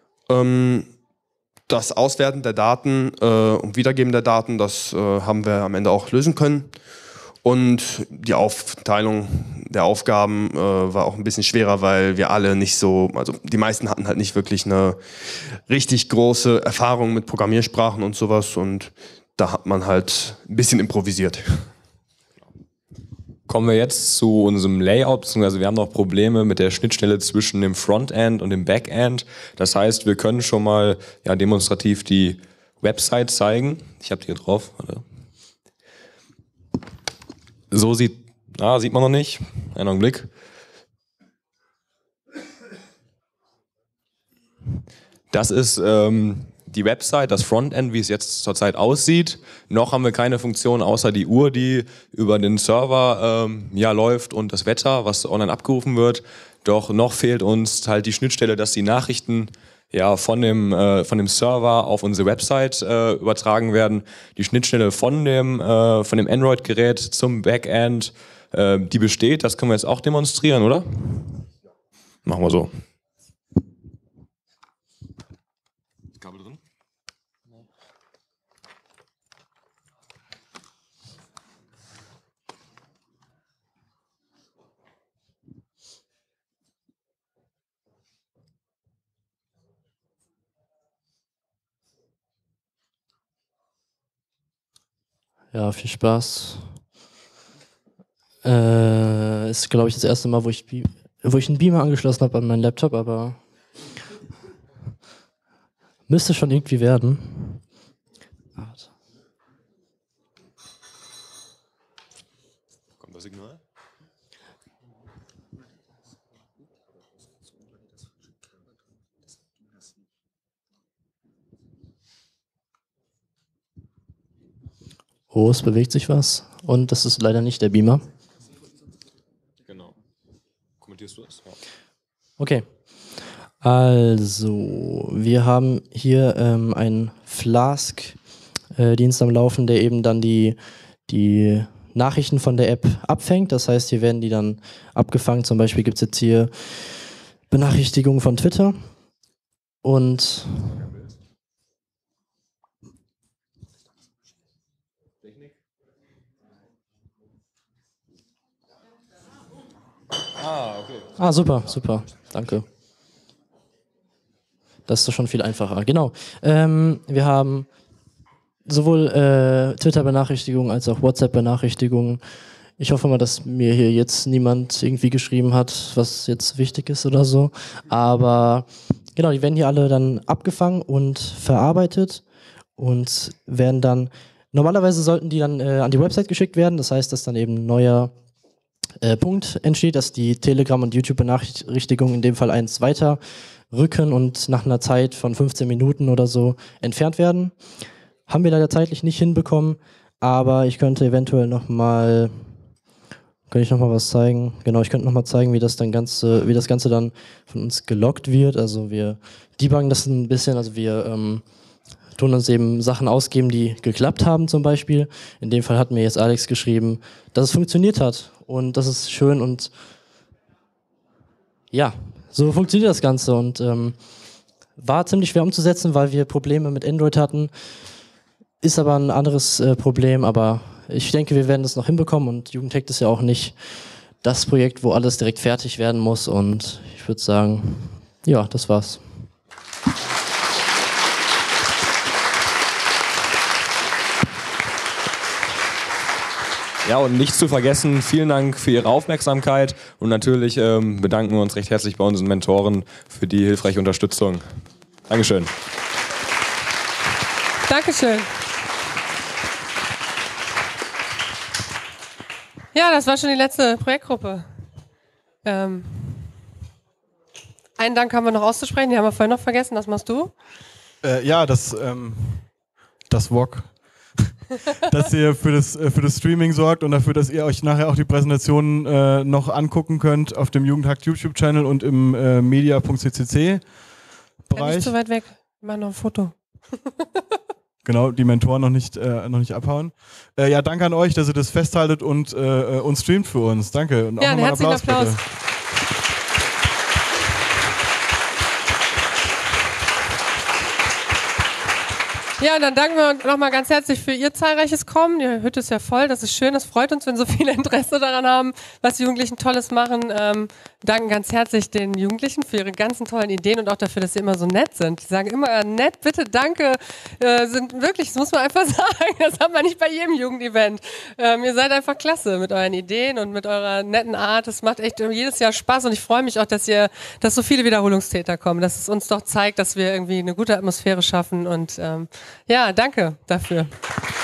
Das Auswerten der Daten und Wiedergeben der Daten, das haben wir am Ende auch lösen können. Und die Aufteilung der Aufgaben war auch ein bisschen schwerer, weil wir alle nicht so, also die meisten hatten halt nicht wirklich eine richtig große Erfahrung mit Programmiersprachen und sowas und da hat man halt ein bisschen improvisiert. Kommen wir jetzt zu unserem Layout, beziehungsweise wir haben noch Probleme mit der Schnittstelle zwischen dem Frontend und dem Backend. Das heißt, wir können schon mal demonstrativ die Website zeigen. Ich habe die hier drauf. Warte. So sieht man noch nicht. Einen Augenblick. Das ist die Website, das Frontend, wie es jetzt zurzeit aussieht. Noch haben wir keine Funktion außer die Uhr, die über den Server läuft und das Wetter, was online abgerufen wird. Doch noch fehlt uns halt die Schnittstelle, dass die Nachrichten von dem Server auf unsere Website übertragen werden. Die Schnittstelle von dem Android-Gerät zum Backend, die besteht. Das können wir jetzt auch demonstrieren, oder? Machen wir so. Kabel drin? Ja, viel Spaß. Ist, glaube ich, das erste Mal, wo ich einen Beamer angeschlossen habe an meinen Laptop, aber müsste schon irgendwie werden. Kommt das Signal? Oh, es bewegt sich was. Und das ist leider nicht der Beamer. Genau. Kommentierst du das? Ja. Okay. Also, wir haben hier einen Flask-Dienst am Laufen, der eben dann die Nachrichten von der App abfängt. Das heißt, hier werden die dann abgefangen. Zum Beispiel gibt es jetzt hier Benachrichtigungen von Twitter. Und Okay. Super, super. Danke. Das ist doch schon viel einfacher. Genau. Wir haben sowohl Twitter-Benachrichtigungen als auch WhatsApp-Benachrichtigungen. Ich hoffe mal, dass mir hier jetzt niemand irgendwie geschrieben hat, was jetzt wichtig ist oder so. Aber genau, die werden hier alle dann abgefangen und verarbeitet und werden dann, normalerweise sollten die dann an die Website geschickt werden. Das heißt, dass dann eben ein neuer Punkt entsteht, dass die Telegram- und YouTube-Benachrichtigungen in dem Fall eins weiter rücken und nach einer Zeit von 15 Minuten oder so entfernt werden. Haben wir leider zeitlich nicht hinbekommen, aber ich könnte eventuell nochmal was zeigen. Genau, ich könnte nochmal zeigen, wie das Ganze dann von uns geloggt wird. Also wir debuggen das ein bisschen, also wir tun uns eben Sachen ausgeben, die geklappt haben zum Beispiel. In dem Fall hat mir jetzt Alex geschrieben, dass es funktioniert hat und das ist schön und ja, so funktioniert das Ganze und war ziemlich schwer umzusetzen, weil wir Probleme mit Android hatten. Ist aber ein anderes Problem, aber ich denke, wir werden das noch hinbekommen und Jugendhackt ist ja auch nicht das Projekt, wo alles direkt fertig werden muss und ich würde sagen, ja, das war's. Ja, und nicht zu vergessen, vielen Dank für Ihre Aufmerksamkeit und natürlich bedanken wir uns recht herzlich bei unseren Mentoren für die hilfreiche Unterstützung. Dankeschön. Dankeschön. Ja, das war schon die letzte Projektgruppe. Einen Dank haben wir noch auszusprechen, den haben wir vorhin noch vergessen, das machst du. Ja, das VOG. Dass ihr für das Streaming sorgt und dafür, dass ihr euch nachher auch die Präsentationen noch angucken könnt auf dem Jugendhackt YouTube-Channel und im media.ccc-Bereich. Nicht so weit weg, wir machen noch ein Foto. Genau, die Mentoren noch nicht abhauen. Ja, danke an euch, dass ihr das festhaltet und streamt für uns. Danke. Und auch ja, einen herzlichen Applaus. Bitte. Ja, und dann danken wir nochmal ganz herzlich für Ihr zahlreiches Kommen. Die Hütte ist ja voll, das ist schön, das freut uns, wenn so viele Interesse daran haben, was die Jugendlichen Tolles machen. Danken ganz herzlich den Jugendlichen für ihre ganzen tollen Ideen und auch dafür, dass sie immer so nett sind. Die sagen immer nett, bitte, danke, sind wirklich, das muss man einfach sagen, das hat man nicht bei jedem Jugendevent. Ihr seid einfach klasse mit euren Ideen und mit eurer netten Art. Das macht echt jedes Jahr Spaß und ich freue mich auch, dass so viele Wiederholungstäter kommen, dass es uns doch zeigt, dass wir irgendwie eine gute Atmosphäre schaffen und ja, danke dafür.